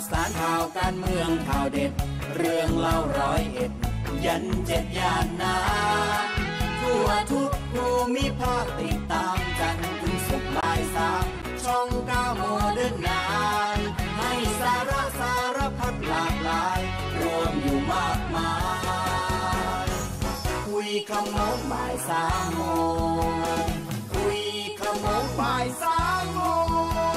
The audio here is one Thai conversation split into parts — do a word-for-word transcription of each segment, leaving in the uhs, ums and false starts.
สารข่าวการเมืองข่าวเด็ดเรื่องเล่าร้อยเอ็ดยันเจ็ดย่านนาทั่วทุกภูมิภาคติดตามกันถึงสุขบ่ายสามช่องเก้าโมเดิร์นไนน์ให้สาระสารพัดหลากหลายรวมอยู่มากมายคุยขโมงบ่ายสามโมงคุยขโมงบ่ายสามโมง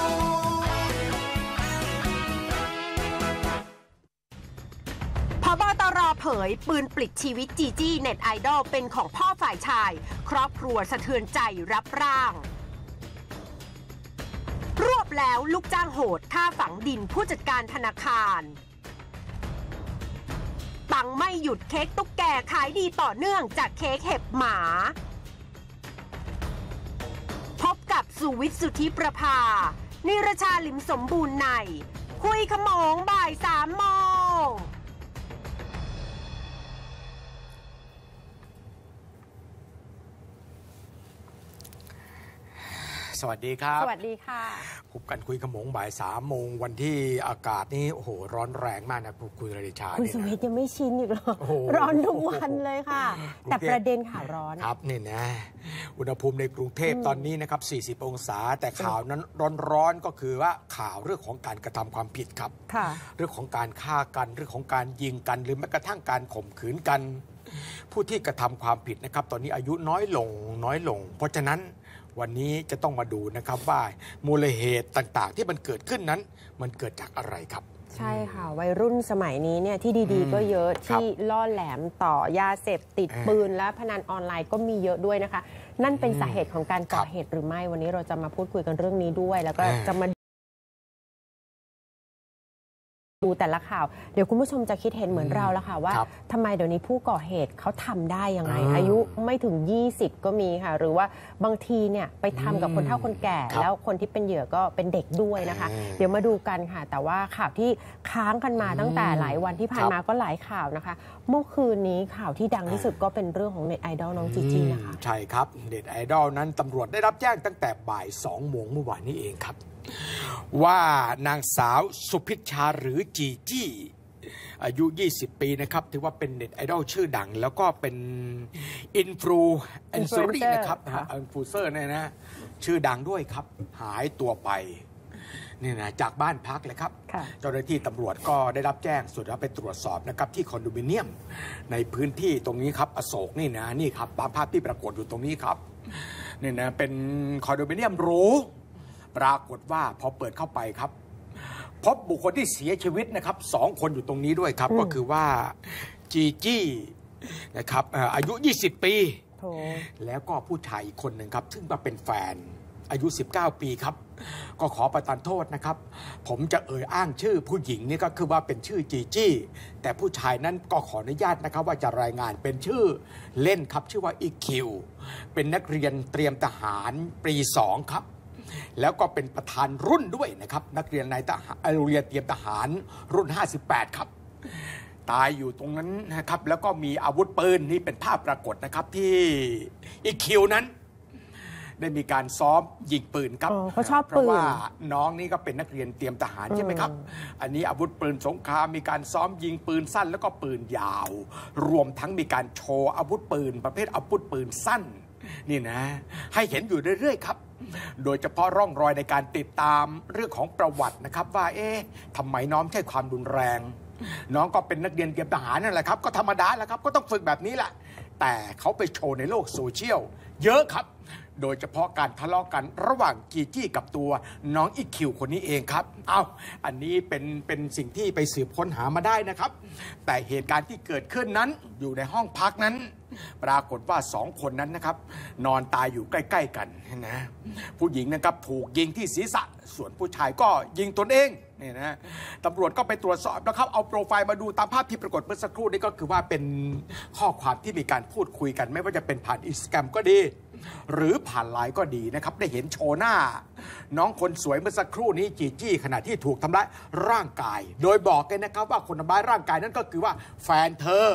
ผบตรเผยปืนปลิดชีวิตจีจี้เน็ตไอดอลเป็นของพ่อฝ่ายชายครอบครัวสะเทือนใจรับร่างรวบแล้วลูกจ้างโหดฆ่าฝังดินผู้จัดการธนาคารปังไม่หยุดเค้กตุ๊กแกขายดีต่อเนื่องจากเค้กเห็บหมาพบกับสุวิทย์สุทธิประภานิรชาลิมสมบูรณ์ในคุยขโมงบ่ายสามโมงสวัสดีครับสวัสดีค่ะพบกันคุยขโมงบ่ายสามโมงวันที่อากาศนี่โอ้โหร้อนแรงมากนะคุณระดิชาคุณสุวิทย์ยังไม่ชินอีกหรอร้อนทุกวันเลยค่ะแต่ประเด็นข่าวร้อนครับนี่นะอุณหภูมิในกรุงเทพตอนนี้นะครับสี่สิบองศาแต่ข่าวนั้นร้อนๆก็คือว่าข่าวเรื่องของการกระทำความผิดครับเรื่องของการฆ่ากันเรื่องของการยิงกันหรือแม้กระทั่งการข่มขืนกันผู้ที่กระทำความผิดนะครับตอนนี้อายุน้อยลงน้อยลงเพราะฉะนั้นวันนี้จะต้องมาดูนะครับว่ามูลเหตุต่างๆที่มันเกิดขึ้นนั้นมันเกิดจากอะไรครับใช่ค่ะวัยรุ่นสมัยนี้เนี่ยที่ดีๆก็เยอะที่ล่อแหลมต่อยาเสพติดปืนและพนันออนไลน์ก็มีเยอะด้วยนะคะนั่นเป็นสาเหตุของการก่อเหตุหรือไม่วันนี้เราจะมาพูดคุยกันเรื่องนี้ด้วยแล้วก็จะมาดูแต่ละข่าวเดี๋ยวคุณผู้ชมจะคิดเห็นเหมือนเราแล้วค่ะว่าทำไมเดี๋ยวนี้ผู้ก่อเหตุเขาทำได้ยังไงอายุไม่ถึงยี่สิบก็มีค่ะหรือว่าบางทีเนี่ยไปทำกับคนเฒ่าคนแก่แล้วคนที่เป็นเหยื่อก็เป็นเด็กด้วยนะคะเดี๋ยวมาดูกันค่ะแต่ว่าข่าวที่ค้างกันมาตั้งแต่หลายวันที่ผ่านมาก็หลายข่าวนะคะเมื่อคืนนี้ข่าวที่ดังที่สุดก็เป็นเรื่องของเน็ตไอดอลน้องจีจี้นะคะใช่ครับเน็ตไอดอลนั้นตำรวจได้รับแจ้งตั้งแต่บ่ายสองโมงเมื่อวานนี้เองครับว่านางสาวสุพิชชาหรือจีจี้อายุยี่สิบปีนะครับถือว่าเป็นเน็ตไอดอลชื่อดังแล้วก็เป็นอินฟลูเอนเซอร์นะครับอินฟลูเซอร์เนี่ยนะชื่อดังด้วยครับหายตัวไปนี่นะจากบ้านพักเลยครับเจ้าหน้าที่ตำรวจก็ได้รับแจ้งสุดแล้วไปตรวจสอบนะครับที่คอนโดมิเนียมในพื้นที่ตรงนี้ครับอโศกนี่นะนี่ครับตามภาพที่ปรากฏอยู่ตรงนี้ครับนี่นะเป็นคอนโดมิเนียมหรูปรากฏว่าพอเปิดเข้าไปครับพบบุคคลที่เสียชีวิตนะครับสองคนอยู่ตรงนี้ด้วยครับก็คือว่าจีจี้นะครับอายุยี่สิบปีแล้วก็ผู้ชายอีกคนหนึ่งครับซึ่งมาเป็นแฟนอายุสิบเก้าปีครับก็ขอประทานโทษนะครับผมจะเอ่ยอ้างชื่อผู้หญิงนี่ก็คือว่าเป็นชื่อจีจี้แต่ผู้ชายนั้นก็ขออนุญาตนะครับว่าจะรายงานเป็นชื่อเล่นครับชื่อว่าอีคิวเป็นนักเรียนเตรียมทหารปีสองครับแล้วก็เป็นประธานรุ่นด้วยนะครับนักเรียนนายทหารโรงเรียนเตรียมทหารรุ่นห้าสิบแปดครับตายอยู่ตรงนั้นนะครับแล้วก็มีอาวุธปืนนี่เป็นภาพปรากฏนะครับที่อีคิวนั้นได้มีการซ้อมยิงปืนครับเขาชอบปืนเพราะว่าน้องนี่ก็เป็นนักเรียนเตรียมทหารใช่ไหมครับอันนี้อาวุธปืนสงครามมีการซ้อมยิงปืนสั้นแล้วก็ปืนยาวรวมทั้งมีการโชว์อาวุธปืนประเภทอาวุธปืนสั้นนี่นะให้เห็นอยู่เรื่อยๆครับโดยเฉพาะร่องรอยในการติดตามเรื่องของประวัตินะครับว่าเอ๊ะทำไมน้องใช้ความรุนแรงน้องก็เป็นนักเรียนเตรียมทหารนั่นแหละครับก็ธรรมดาแหละครับก็ต้องฝึกแบบนี้แหละแต่เขาไปโชว์ในโลกโซเชียลเยอะครับโดยเฉพาะการทะเลาะกันระหว่างจีจี้กับตัวน้องอีคิวคนนี้เองครับเอาอันนี้เป็นเป็นสิ่งที่ไปสืบค้นหามาได้นะครับแต่เหตุการณ์ที่เกิดขึ้นนั้นอยู่ในห้องพักนั้นปรากฏว่าสองคนนั้นนะครับนอนตายอยู่ใกล้ๆกันนะผู้หญิงนะครับถูกยิงที่ศีรษะส่วนผู้ชายก็ยิงตนเองนี่นะตำรวจก็ไปตรวจสอบนะครับเอาโปรไฟล์มาดูตามภาพที่ปรากฏเมื่อสักครู่นี้ก็คือว่าเป็นข้อความที่มีการพูดคุยกันไม่ว่าจะเป็นผ่านอินสตาแกรมก็ดีหรือผ่านไลน์ก็ดีนะครับได้เห็นโชว์หน้าน้องคนสวยเมื่อสักครู่นี้จีจี้ขณะที่ถูกทำร้ายร่างกายโดยบอกเลยนะครับว่าคนทำร้ายร่างกายนั้นก็คือว่าแฟนเธอ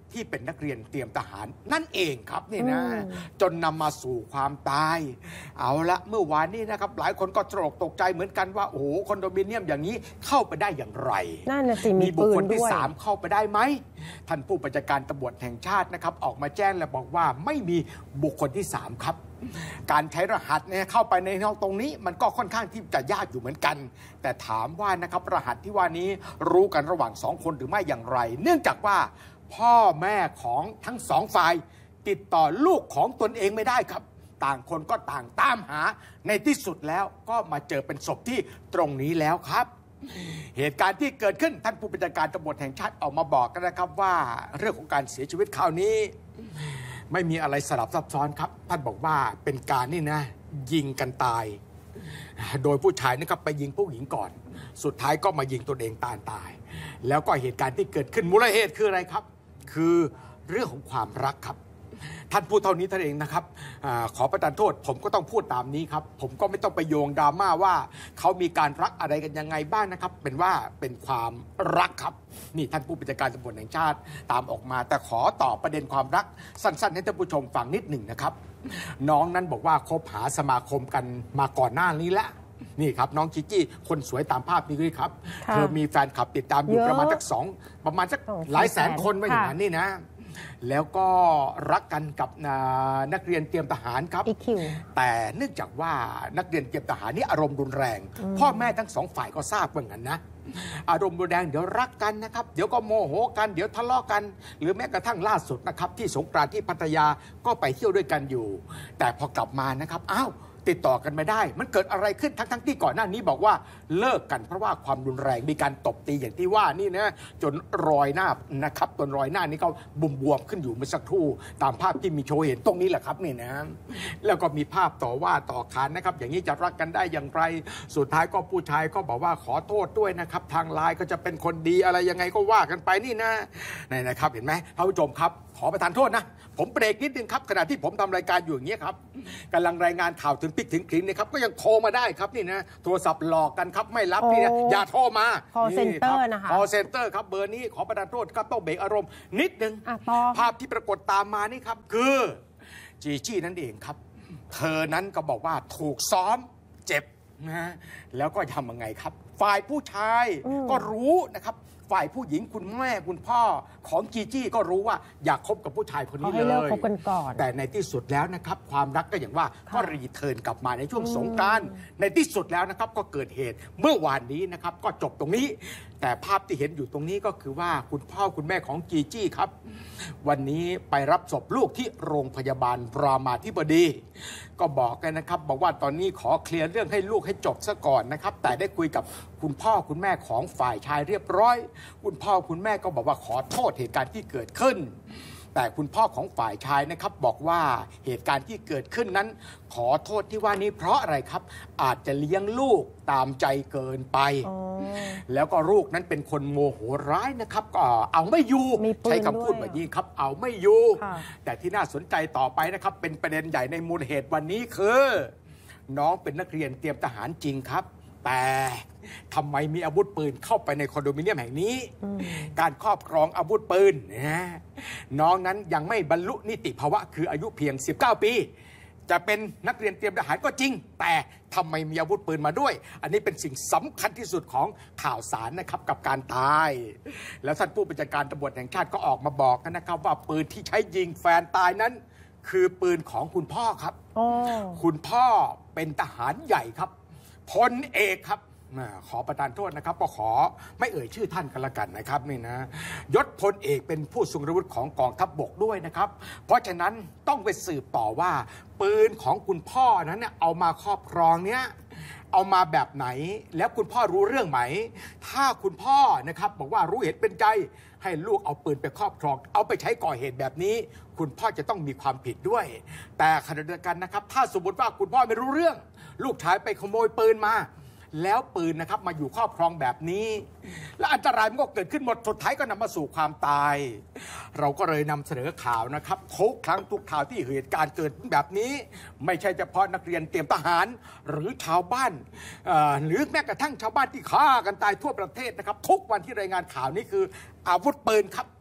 ที่เป็นนักเรียนเตรียมทหารนั่นเองครับนี่นะจนนำมาสู่ความตายเอาละเมื่อวานนี้นะครับหลายคนก็ตกตกใจเหมือนกันว่าโอ้โหคอนโดมิเนียมอย่างนี้เข้าไปได้อย่างไรนั่นน่ะสิมีบุคคลที่ปืนด้วยสามเข้าไปได้ไหมท่านผู้บัญชาการตำรวจแห่งชาตินะครับออกมาแจ้งและบอกว่าไม่มีบุคคลที่สามครับการใช้รหัสเนี่ยเข้าไปในห้องตรงนี้มันก็ค่อนข้างที่จะยากอยู่เหมือนกันแต่ถามว่านะครับรหัสที่ว่านี้รู้กันระหว่างสองคนหรือไม่อย่างไรเนื่องจากว่าพ่อแม่ของทั้งสองฝ่ายติดต่อลูกของตนเองไม่ได้ครับต่างคนก็ต่างตามหาในที่สุดแล้วก็มาเจอเป็นศพที่ตรงนี้แล้วครับเหตุการณ์ที่เกิดขึ้นท่านผู้บัญชาการตำรวจแห่งชาติออกมาบอกกันนะครับว่าเรื่องของการเสียชีวิตคราวนี้ไม่มีอะไรสลับซับซ้อนครับท่านบอกว่าเป็นการนี่นะยิงกันตายโดยผู้ชายนะครับไปยิงผู้หญิงก่อนสุดท้ายก็มายิงตัวเองตายตายแล้วก็เหตุการณ์ที่เกิดขึ้นมูลเหตุคืออะไรครับคือเรื่องของความรักครับท่านพูดเท่านี้ท่านเองนะครับอขอประทานโทษผมก็ต้องพูดตามนี้ครับผมก็ไม่ต้องไปโยงดราม่าว่าเขามีการรักอะไรกันยังไงบ้างนะครับเป็นว่าเป็นความรักครับนี่ท่านผู้บัญชาการตำรวจแห่งชาติตามออกมาแต่ขอตอบประเด็นความรักสั้นๆให้ท่านผู้ชมฟังนิดหนึ่งนะครับน้องนั้นบอกว่าคบหาสมาคมกันมาก่อนหน้านี้แล้วนี่ครับน้องจิจี้คนสวยตามภาพนี้ด้วยครับเธอมีแฟนคลับติดตามอยู่ประมาณสักสองประมาณสักหลายแสนคนว่าอย่างนั้นนี่นะแล้วก็รักกันกับนักเรียนเตรียมทหารครับแต่เนื่องจากว่านักเรียนเตรียมทหารนี่อารมณ์รุนแรงพ่อแม่ทั้งสองฝ่ายก็ทราบว่างั้นนะอารมณ์รุนแรงเดี๋ยวรักกันนะครับเดี๋ยวก็โมโหกันเดี๋ยวทะเลาะกันหรือแม้กระทั่งล่าสุดนะครับที่สงกรานต์ที่พัทยาก็ไปเที่ยวด้วยกันอยู่แต่พอกลับมานะครับอ้าวติดต่อกันไม่ได้มันเกิดอะไรขึ้นทั้งทั้งที่ก่อนหน้านี้บอกว่าเลิกกันเพราะว่าความรุนแรงมีการตบตีอย่างที่ว่านี่นะจนรอยหน้านะครับจนรอยหน้านี้เขาบุ่มบวมขึ้นอยู่เมื่อสักครู่ตามภาพที่มีโชว์เห็นตรงนี้แหละครับนี่นะแล้วก็มีภาพต่อว่าต่อขานนะครับอย่างนี้จะรักกันได้อย่างไรสุดท้ายก็ผู้ชายก็บอกว่าขอโทษด้วยนะครับทางไลน์ก็จะเป็นคนดีอะไรยังไงก็ว่ากันไปนี่นะนี่นะครับเห็นไหมท่านผู้ชมครับขอประทานโทษนะผมเบรกนิดนึงครับขณะที่ผมทำรายการอยู่อย่างนี้ครับกำลังรายงานข่าวถึงพริกถึงขิงนะครับก็ยังโทรมาได้ครับนี่นะโทรศัพท์หลอกกันครับไม่รับนี่นะอย่าโทรมา call center นะคะ call center ครับเบอร์นี้ขอประทานโทษครับต้องเบรกอารมณ์นิดนึงภาพที่ปรากฏตามมานี่ครับคือจีจี้นั่นเองครับเธอนั้นก็บอกว่าถูกซ้อมเจ็บนะแล้วก็ทำยังไงครับฝ่ายผู้ชายก็รู้นะครับฝ่ายผู้หญิงคุณแม่คุณพ่อของจีจี้ก็รู้ว่าอยากคบกับผู้ชายคนนี้เลยแต่ในที่สุดแล้วนะครับความรักก็อย่างว่าก็รีเทิร์นกลับมาในช่วงสงกรานต์ในที่สุดแล้วนะครับก็เกิดเหตุเมื่อวานนี้นะครับก็จบตรงนี้แต่ภาพที่เห็นอยู่ตรงนี้ก็คือว่าคุณพ่อคุณแม่ของจีจี้ครับวันนี้ไปรับศพลูกที่โรงพยาบาลรามาธิบดีก็บอกกันนะครับบอกว่าตอนนี้ขอเคลียร์เรื่องให้ลูกให้จบซะก่อนนะครับแต่ได้คุยกับคุณพ่อคุณแม่ของฝ่ายชายเรียบร้อยคุณพ่อคุณแม่ก็บอกว่าขอโทษเหตุการณ์ที่เกิดขึ้นแต่คุณพ่อของฝ่ายชายนะครับบอกว่าเหตุการณ์ที่เกิดขึ้นนั้นขอโทษที่ว่านี้เพราะอะไรครับอาจจะเลี้ยงลูกตามใจเกินไปแล้วก็ลูกนั้นเป็นคนโมโหร้ายนะครับก็เอาไม่อยู่ใช้คำพูดแบบนี้ครับเอาไม่อยู่แต่ที่น่าสนใจต่อไปนะครับเป็นประเด็นใหญ่ในมูลเหตุวันนี้คือน้องเป็นนักเรียนเตรียมทหารจริงครับแต่ทำไมมีอาวุธปืนเข้าไปในคอนโดมิเนียมแห่งนี้การครอบครองอาวุธปืนนะน้องนั้นยังไม่บรรลุนิติภาวะคืออายุเพียงสิบเก้าปีจะเป็นนักเรียนเตรียมทหารก็จริงแต่ทำไมมีอาวุธปืนมาด้วยอันนี้เป็นสิ่งสำคัญที่สุดของข่าวสารนะครับกับการตายแล้วท่านผู้บัญชาการตำรวจแห่งชาติก็ออกมาบอกนะครับว่าปืนที่ใช้ยิงแฟนตายนั้นคือปืนของคุณพ่อครับคุณพ่อเป็นทหารใหญ่ครับพลเอกครับขอประทานโทษนะครับก็ขอไม่เอ่ยชื่อท่านกันละกันนะครับนี่นะยศพลเอกเป็นผู้ทรงอาวุธของกองทัพบกด้วยนะครับเพราะฉะนั้นต้องไปสืบต่อว่าปืนของคุณพ่อนั้นเนี่ยเอามาครอบครองเนี้ยเอามาแบบไหนแล้วคุณพ่อรู้เรื่องไหมถ้าคุณพ่อนะครับบอกว่ารู้เห็นเป็นใจให้ลูกเอาปืนไปครอบครองเอาไปใช้ก่อเหตุแบบนี้คุณพ่อจะต้องมีความผิดด้วยแต่ขณะเดียวกันนะครับถ้าสมมติว่าคุณพ่อไม่รู้เรื่องลูกชายไปขโมยปืนมาแล้วปืนนะครับมาอยู่ครอบครองแบบนี้และอันตรายมันก็เกิดขึ้นหมดสุดท้ายก็นำมาสู่ความตายเราก็เลยนำเสนอข่าวนะครับทุกครั้งทุกข่าวที่เหตุการณ์เกิดแบบนี้ไม่ใช่เฉพาะนักเรียนเตรียมทหารหรือชาวบ้านหรือแม้กระทั่งชาวบ้านที่ฆ่ากันตายทั่วประเทศนะครับทุกวันที่รายงานข่าวนี้คืออาวุธปืนครับ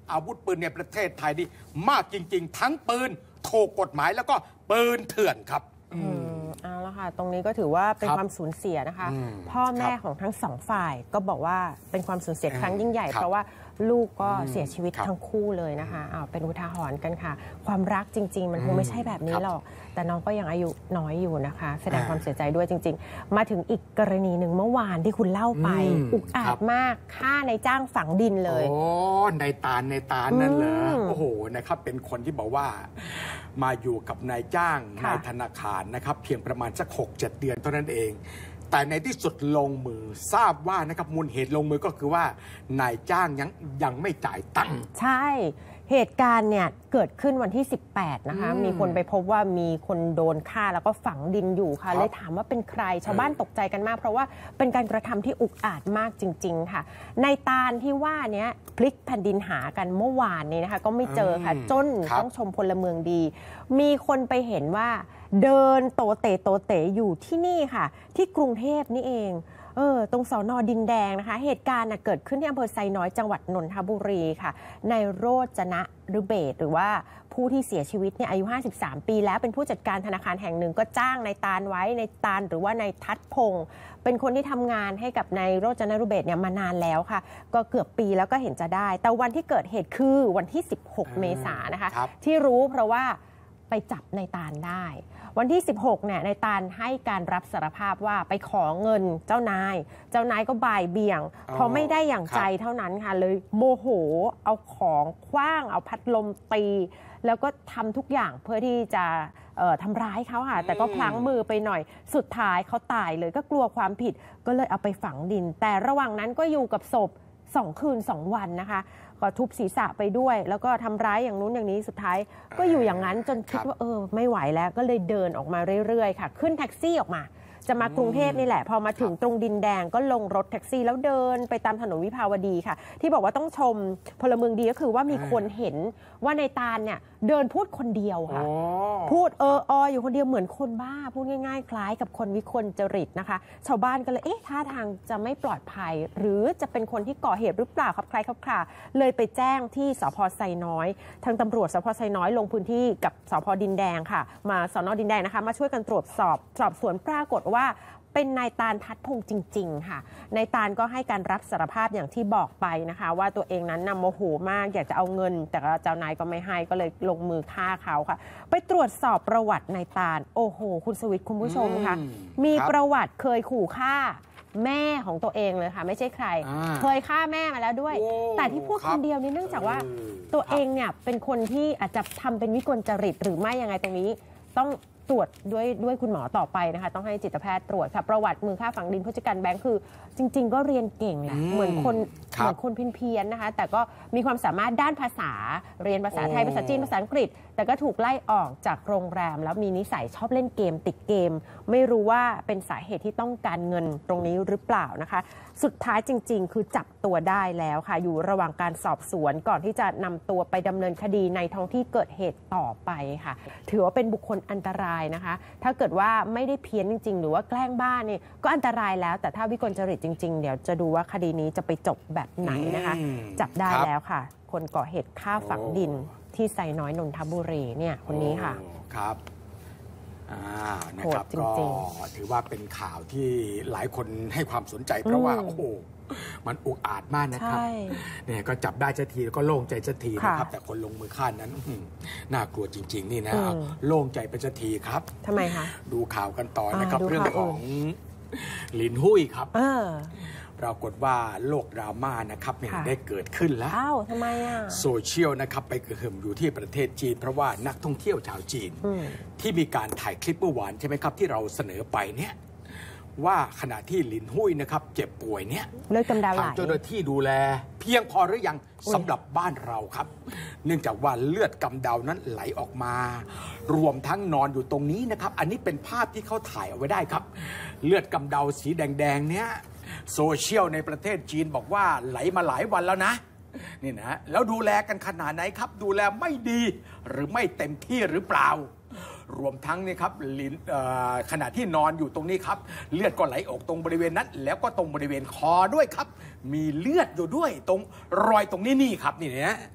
อาวุธปืนในประเทศไทยนี่มากจริงๆทั้งปืนถูกกฎหมายแล้วก็ปืนเถื่อนครับเอาละค่ะตรงนี้ก็ถือว่าเป็นความสูญเสียนะคะพ่อแม่ของทั้งสองฝ่ายก็บอกว่าเป็นความสูญเสียครั้งยิ่งใหญ่เพราะว่าลูกก็เสียชีวิตทั้งคู่เลยนะคะเอาเป็นอุทาหรณ์กันค่ะความรักจริงๆมันคงไม่ใช่แบบนี้หรอกแต่น้องก็ยังอายุน้อยอยู่นะคะแสดงความเสียใจด้วยจริงๆมาถึงอีกกรณีหนึ่งเมื่อวานที่คุณเล่าไปอุกอาจมากฆ่าในจ้างฝังดินเลยโอ้ในตาลในตาลนั่นเหรอโอ้โหนะครับเป็นคนที่บอกว่ามาอยู่กับนายจ้างในธนาคารนะครับเพียงประมาณสัก หกเจ็ด เดือนเท่านั้นเองแต่ในที่สุดลงมือทราบว่านะครับมูลเหตุลงมือก็คือว่านายจ้างยังยังไม่จ่ายตังค์ใช่เหตุการณ์เนี่ยเกิดขึ้นวันที่สิบแปดนะคะมีคนไปพบว่ามีคนโดนฆ่าแล้วก็ฝังดินอยู่ค่ะเลยถามว่าเป็นใครชาวบ้านตกใจกันมากเพราะว่าเป็นการกระทำที่อุกอาจมากจริงๆค่ะในตาลที่ว่านี้พลิกแผ่นดินหากันเมื่อวานนี้นะคะก็ไม่เจอค่ะจนต้องชมพลเมืองดีมีคนไปเห็นว่าเดินโตเตโตเตอยู่ที่นี่ค่ะที่กรุงเทพนี่เองเออตรงสน.ดินแดงนะคะเหตุการณ์เกิดขึ้นที่อำเภอไซน้อยจังหวัดนนทบุรีค่ะในโรจนะฤเบศหรือว่าผู้ที่เสียชีวิตเนี่ยอายุห้าสิบสามปีแล้วเป็นผู้จัดการธนาคารแห่งหนึ่งก็จ้างนายตาลไว้ในตาลหรือว่านายทัศพงศ์เป็นคนที่ทำงานให้กับนายโรจนะฤเบศเนี่ยมานานแล้วค่ะก็เกือบปีแล้วก็เห็นจะได้แต่วันที่เกิดเหตุคือวันที่สิบหกเมษายนนะคะที่รู้เพราะว่าไปจับนายตาลได้วันที่สิบหกเนี่ยนายตาลให้การรับสารภาพว่าไปขอเงินเจ้านายเจ้านายก็บ่ายเบี่ยงพอไม่ได้อย่างใจเท่านั้นค่ะเลยโมโหเอาของขว้างเอาพัดลมตีแล้วก็ทำทุกอย่างเพื่อที่จะทำร้ายเขาค่ะแต่ก็พลั้งมือไปหน่อยสุดท้ายเขาตายเลยก็กลัวความผิดก็เลยเอาไปฝังดินแต่ระหว่างนั้นก็อยู่กับศพสองคืนสองวันนะคะก็ทุบศีรษะไปด้วยแล้วก็ทำร้ายอย่างนู้นอย่างนี้สุดท้ายก็อยู่อย่างนั้นจนคิดว่าเออไม่ไหวแล้วก็เลยเดินออกมาเรื่อยๆค่ะขึ้นแท็กซี่ออกมาจะมากรุงเทพนี่แหละพอมาถึงตรงดินแดงก็ลงรถแท็กซี่แล้วเดินไปตามถนนวิภาวดีค่ะที่บอกว่าต้องชมพลเมืองดีก็คือว่ามีคนเห็นว่าในตาลเนี่ยเดินพูดคนเดียวค่ะพูดเออออยู่คนเดียวเหมือนคนบ้าพูดง่ายๆคล้ายกับคนวิกลจริตนะคะชาวบ้านก็เลยเอ๊ะท่าทางจะไม่ปลอดภัยหรือจะเป็นคนที่ก่อเหตุหรือเปล่าครับใครครับค่ะเลยไปแจ้งที่สภ.ไซน้อยทางตำรวจสภ.ไซน้อยลงพื้นที่กับสภ.ดินแดงค่ะมาสน.ดินแดงนะคะมาช่วยกันตรวจสอบสอบสวนปรากฏว่าเป็นนายตาลทัศพงศ์จริงๆค่ะนายตาลก็ให้การรับสารภาพอย่างที่บอกไปนะคะว่าตัวเองนั้นนำโมโหมากอยากจะเอาเงินแต่เจ้านายก็ไม่ให้ก็เลยลงมือฆ่าเขาค่ะไปตรวจสอบประวัตินายตาลโอ้โหคุณสวิทย์คุณผู้ชมค่ะมีประวัติเคยขู่ฆ่าแม่ของตัวเองเลยค่ะไม่ใช่ใครเคยฆ่าแม่มาแล้วด้วยแต่ที่พูดคนเดียวนี่เนื่องจากว่าตัวเองเนี่ยเป็นคนที่อาจจะทำเป็นวิกลจริตหรือไม่ยังไงตรงนี้ต้องตรวจด้วยด้วยคุณหมอต่อไปนะคะต้องให้จิตแพทย์ตรวจค่ะประวัติมือฆ่าฝังดินผู้จัดการแบงค์คือจริงๆก็เรียนเก่งแหละเหมือนคนเหมือนคนเพี้ยนๆนะคะแต่ก็มีความสามารถด้านภาษาเรียนภาษาไทยภาษาจีนภาษาอังกฤษแต่ก็ถูกไล่ออกจากโรงแรมแล้วมีนิสัยชอบเล่นเกมติดเกมไม่รู้ว่าเป็นสาเหตุที่ต้องการเงินตรงนี้หรือเปล่านะคะสุดท้ายจริงๆคือจับตัวได้แล้วค่ะอยู่ระหว่างการสอบสวนก่อนที่จะนำตัวไปดำเนินคดีในท้องที่เกิดเหตุต่อไปค่ะถือว่าเป็นบุคคลอันตรายนะคะถ้าเกิดว่าไม่ได้เพี้ยนจริงๆหรือว่าแกล้งบ้านี่ก็อันตรายแล้วแต่ถ้าวิกลจริตจริงๆเดี๋ยวจะดูว่าคดีนี้จะไปจบแบบไหนนะคะจับได้แล้วค่ะคนก่อเหตุฆ่าฝังดินที่ไซน้อยนนทบุรีเนี่ยคนนี้ค่ะครับอ่านะครับก็ถือว่าเป็นข่าวที่หลายคนให้ความสนใจเพราะว่าโอ้โหมันอุกอาจมากนะครับเนี่ยก็จับได้สักทีก็โล่งใจสักทีนะครับแต่คนลงมือฆ่านั้นน่ากลัวจริงๆนี่นะโล่งใจไปสักทีครับทำไมคะดูข่าวกันต่อนะครับเรื่องของหลินหุ้ยครับปรากฏว่าโลกดราม่านะครับเนี่ยได้เกิดขึ้นแล้วอ้าวทำไมอ่ะโซเชียลนะครับไปกระหึ่มอยู่ที่ประเทศจีนเพราะว่านักท่องเที่ยวชาวจีนที่มีการถ่ายคลิปเมื่อวานใช่ไหมครับที่เราเสนอไปเนี่ยว่าขณะที่หลินหุ้ยนะครับเจ็บป่วยเนี่ยเลือดกำเดาไหลทางเจ้าหน้าที่ดูแลเพียงพอหรือยังสำหรับบ้านเราครับเนื่องจากว่าเลือดกำเดานั้นไหลออกมารวมทั้งนอนอยู่ตรงนี้นะครับอันนี้เป็นภาพที่เขาถ่ายเอาไว้ได้ครับเลือดกำเดาสีแดงๆเนี่ยโซเชียลในประเทศจีนบอกว่าไหลมาหลายวันแล้วนะนี่นะแล้วดูแลกันขนาดไหนครับดูแลไม่ดีหรือไม่เต็มที่หรือเปล่ารวมทั้งนี่ครับขณะที่นอนอยู่ตรงนี้ครับเลือดก็ไหลออกตรงบริเวณนั้นแล้วก็ตรงบริเวณคอด้วยครับมีเลือดอยู่ด้วยตรงรอยตรงนี้นี่ครับนี่นะ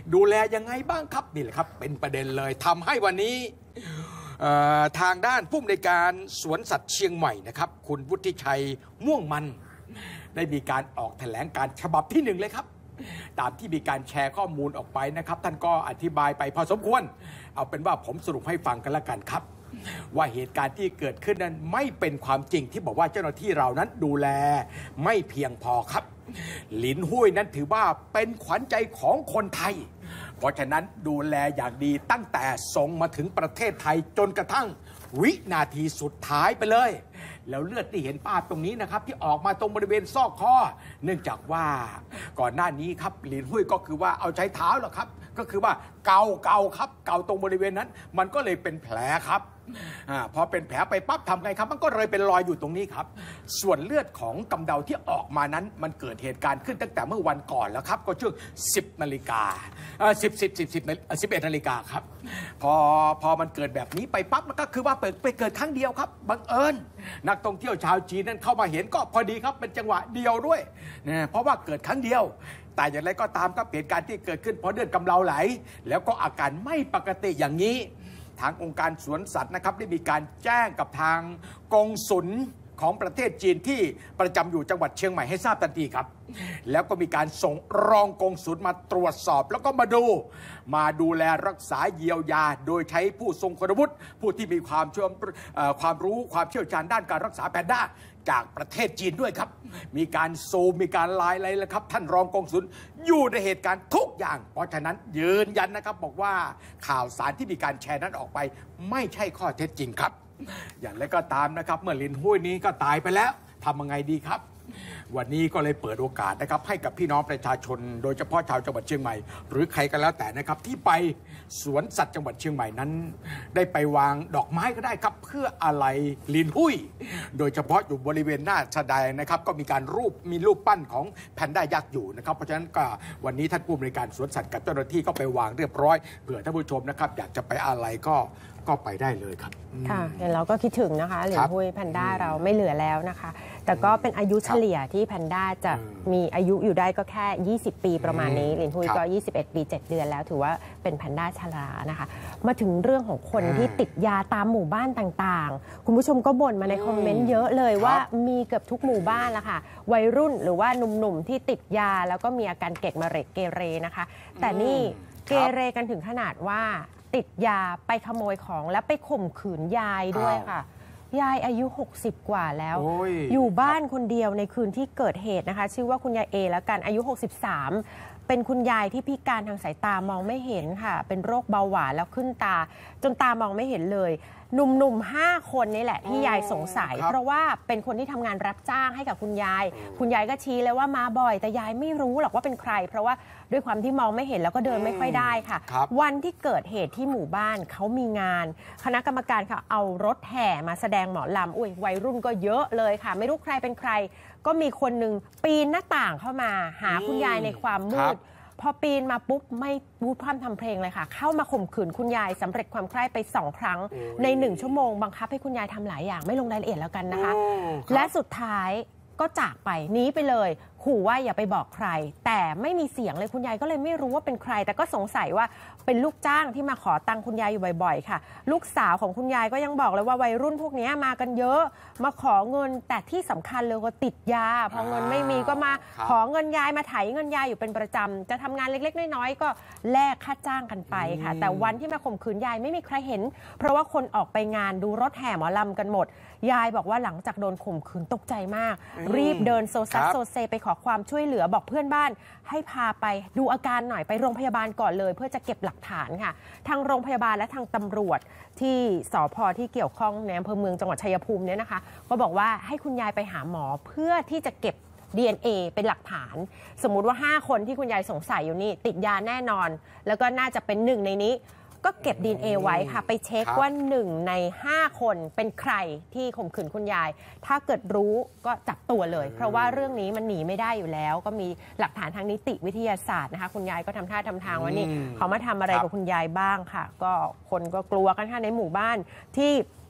ดูแลยังไงบ้างครับนี่แหละครับเป็นประเด็นเลยทำให้วันนี้ทางด้านผู้อำนวยการสวนสัตว์เชียงใหม่นะครับคุณวุฒิชัยม่วงมันได้มีการออกแถลงการฉบับที่หนึ่งเลยครับตามที่มีการแชร์ข้อมูลออกไปนะครับท่านก็อธิบายไปพอสมควรเอาเป็นว่าผมสรุปให้ฟังกันละกันครับว่าเหตุการณ์ที่เกิดขึ้นนั้นไม่เป็นความจริงที่บอกว่าเจ้าหน้าที่เรานั้นดูแลไม่เพียงพอครับหลินหุ้ยนั้นถือว่าเป็นขวัญใจของคนไทยเพราะฉะนั้นดูแลอย่างดีตั้งแต่ส่งมาถึงประเทศไทยจนกระทั่งวินาทีสุดท้ายไปเลยแล้วเลือดที่เห็นภาพตรงนี้นะครับที่ออกมาตรงบริเวณซอกคอเนื่องจากว่าก่อนหน้านี้ครับหลินหุ้ยก็คือว่าเอาใช้เท้าหรอครับก็คือว่าเกาเกาครับเกาตรงบริเวณนั้นมันก็เลยเป็นแผลครับอ่าพอเป็นแผลไปปั๊บทำไงครับมันก็เลยเป็นรอยอยู่ตรงนี้ครับส่วนเลือดของกำเดาที่ออกมานั้นมันเกิดเหตุการณ์ขึ้นตั้งแต่เมื่อวันก่อนแล้วครับก็ช่วงสิบนาฬิกาอ่าสิบ สิบ สิบ สิบ สิบเอ็ดนาฬิกาครับพอพอมันเกิดแบบนี้ไปปั๊บมันก็คือว่าไปเกิดครั้งเดียวครับบังเอิญนักท่องเที่ยวชาวจีนนั้นเข้ามาเห็นก็พอดีครับเป็นจังหวะเดียวด้วยเนี่ยเพราะว่าเกิดครั้งเดียวแต่อย่างไรก็ตามก็เหตุการณ์ที่เกิดขึ้นเพราะเลือดกำเดาไหลแล้วก็อาการไม่ปกติอย่างนี้ทางองค์การสวนสัตว์นะครับได้มีการแจ้งกับทางกงสุลของประเทศจีนที่ประจำอยู่จังหวัดเชียงใหม่ให้ทราบทันทีครับแล้วก็มีการส่งรองกงสุลมาตรวจสอบแล้วก็มาดูมาดูแลรักษาเยียวยาโดยใช้ผู้ทรงคุณวุฒิผู้ที่มีความเชี่ยวความรู้ความเชี่ยวชาญด้านการรักษาแพนด้าจากประเทศจีนด้วยครับมีการซูมมีการไลน์อะไรแล้วครับท่านรองกงสุลอยู่ในเหตุการณ์ทุกอย่างเพราะฉะนั้นยืนยันนะครับบอกว่าข่าวสารที่มีการแชร์นั้นออกไปไม่ใช่ข้อเท็จจริงครับอย่างไรก็ตามนะครับเมื่อลินหุ้ยนี้ก็ตายไปแล้วทำยังไงดีครับวันนี้ก็เลยเปิดโอกาสนะครับให้กับพี่น้องประชาชนโดยเฉพาะชาวจังหวัดเชียงใหม่หรือใครก็แล้วแต่นะครับที่ไปสวนสัตว์จังหวัดเชียงใหม่นั้นได้ไปวางดอกไม้ก็ได้ครับเพื่ออะไรลินหุ้ยโดยเฉพาะอยู่บริเวณหน้าแสดงนะครับก็มีการรูปมีรูปปั้นของแพนด้ายักษ์อยู่นะครับเพราะฉะนั้นก็วันนี้ท่านผู้บริการสวนสัตว์กับเจ้าหน้าที่ก็ไปวางเรียบร้อยเผื่อท่านผู้ชมนะครับอยากจะไปอะไรก็ก็ไปได้เลยครับค่ะเราก็คิดถึงนะคะหลินหุ้ยแพนด้าเราไม่เหลือแล้วนะคะแต่ก็เป็นอายุเฉลี่ยที่แพนด้าจะมีอายุอยู่ได้ก็แค่ยี่สิบปีประมาณนี้หลินหุ้ยก็ยี่สิบเอ็ดปีเจ็ดเดือนแล้วถือว่าเป็นแพนด้าชรานะคะมาถึงเรื่องของคนที่ติดยาตามหมู่บ้านต่างๆคุณผู้ชมก็บ่นมาในคอมเมนต์เยอะเลยว่ามีเกือบทุกหมู่บ้านละค่ะวัยรุ่นหรือว่าหนุ่มๆที่ติดยาแล้วก็มีอาการเกเรเกเรนะคะแต่นี่เกเรกันถึงขนาดว่าติดยาไปขโมยของและไปข่มขืนยายด้วยค่ะยายอายุหกสิบกว่าแล้วอยู่บ้านคนเดียวในคืนที่เกิดเหตุนะคะชื่อว่าคุณยายเอแล้วกันอายุหกสิบสามเป็นคุณยายที่พิการทางสายตามองไม่เห็นค่ะเป็นโรคเบาหวานแล้วขึ้นตาจนตามองไม่เห็นเลยหนุ่มๆห้าคนนี่แหละที่ยายสงสัยเพราะว่าเป็นคนที่ทำงานรับจ้างให้กับคุณยายคุณยายก็ชี้เลยว่ามาบ่อยแต่ยายไม่รู้หรอกว่าเป็นใครเพราะว่าด้วยความที่มองไม่เห็นแล้วก็เดินไม่ค่อยได้ค่ะวันที่เกิดเหตุที่หมู่บ้านเขามีงานคณะกรรมการค่ะเอารถแห่มาแสดงหมอลำอุ้ยวัยรุ่นก็เยอะเลยค่ะไม่รู้ใครเป็นใครก็มีคนหนึ่งปีนหน้าต่างเข้ามาหาคุณยายในความมืดพอปีนมาปุ๊บไม่พูดพร่ำทำเพลงเลยค่ะเข้ามาข่มขืนคุณยายสำเร็จความใคร่ไปสองครั้งในหนึ่งชั่วโมงบังคับให้คุณยายทำหลายอย่างไม่ลงรายละเอียดแล้วกันนะคะและสุดท้ายก็จากไปหนีไปเลยขู่ว่าอย่าไปบอกใครแต่ไม่มีเสียงเลยคุณยายก็เลยไม่รู้ว่าเป็นใครแต่ก็สงสัยว่าเป็นลูกจ้างที่มาขอตังค์คุณยายอยู่บ่อยๆค่ะลูกสาวของคุณยายก็ยังบอกเลยว่าวัยรุ่นพวกนี้มากันเยอะมาขอเงินแต่ที่สำคัญเลยว่าติดยาพอเงินไม่มีก็มาขอเงินยายมาไถเงินยายอยู่เป็นประจำจะทำงานเล็กๆน้อยๆก็แลกค่าจ้างกันไปค่ะแต่วันที่มาข่มขืนยายไม่มีใครเห็นเพราะว่าคนออกไปงานดูรถแห่หมอลำกันหมดยายบอกว่าหลังจากโดนข่มขืนตกใจมากรีบเดินโซซัสโซเซไปขอความช่วยเหลือบอกเพื่อนบ้านให้พาไปดูอาการหน่อยไปโรงพยาบาลก่อนเลยเพื่อจะเก็บหลักฐานค่ะทางโรงพยาบาลและทางตำรวจที่สภ.ที่เกี่ยวข้องในอำเภอเมืองจังหวัดชัยภูมิเนี่ยนะคะก็บอกว่าให้คุณยายไปหาหมอเพื่อที่จะเก็บ ดี เอ็น เอ เป็นหลักฐานสมมุติว่าห้าคนที่คุณยายสงสัยอยู่นี่ติดยาแน่นอนแล้วก็น่าจะเป็นหนึ่งในนี้ก็เก็บ ดี เอ็น เอ ไว้ค่ะไปเช็คว่าหนึ่งในห้าคนเป็นใครที่ข่มขืนคุณยายถ้าเกิดรู้ก็จับตัวเลยเพราะว่าเรื่องนี้มันหนีไม่ได้อยู่แล้วก็มีหลักฐานทางนิติวิทยาศาสตร์นะคะคุณยายก็ทำท่าทำทางว่านี่เขามาทำอะไรกับคุณยายบ้างค่ะก็คนก็กลัวกันค่ะในหมู่บ้านที่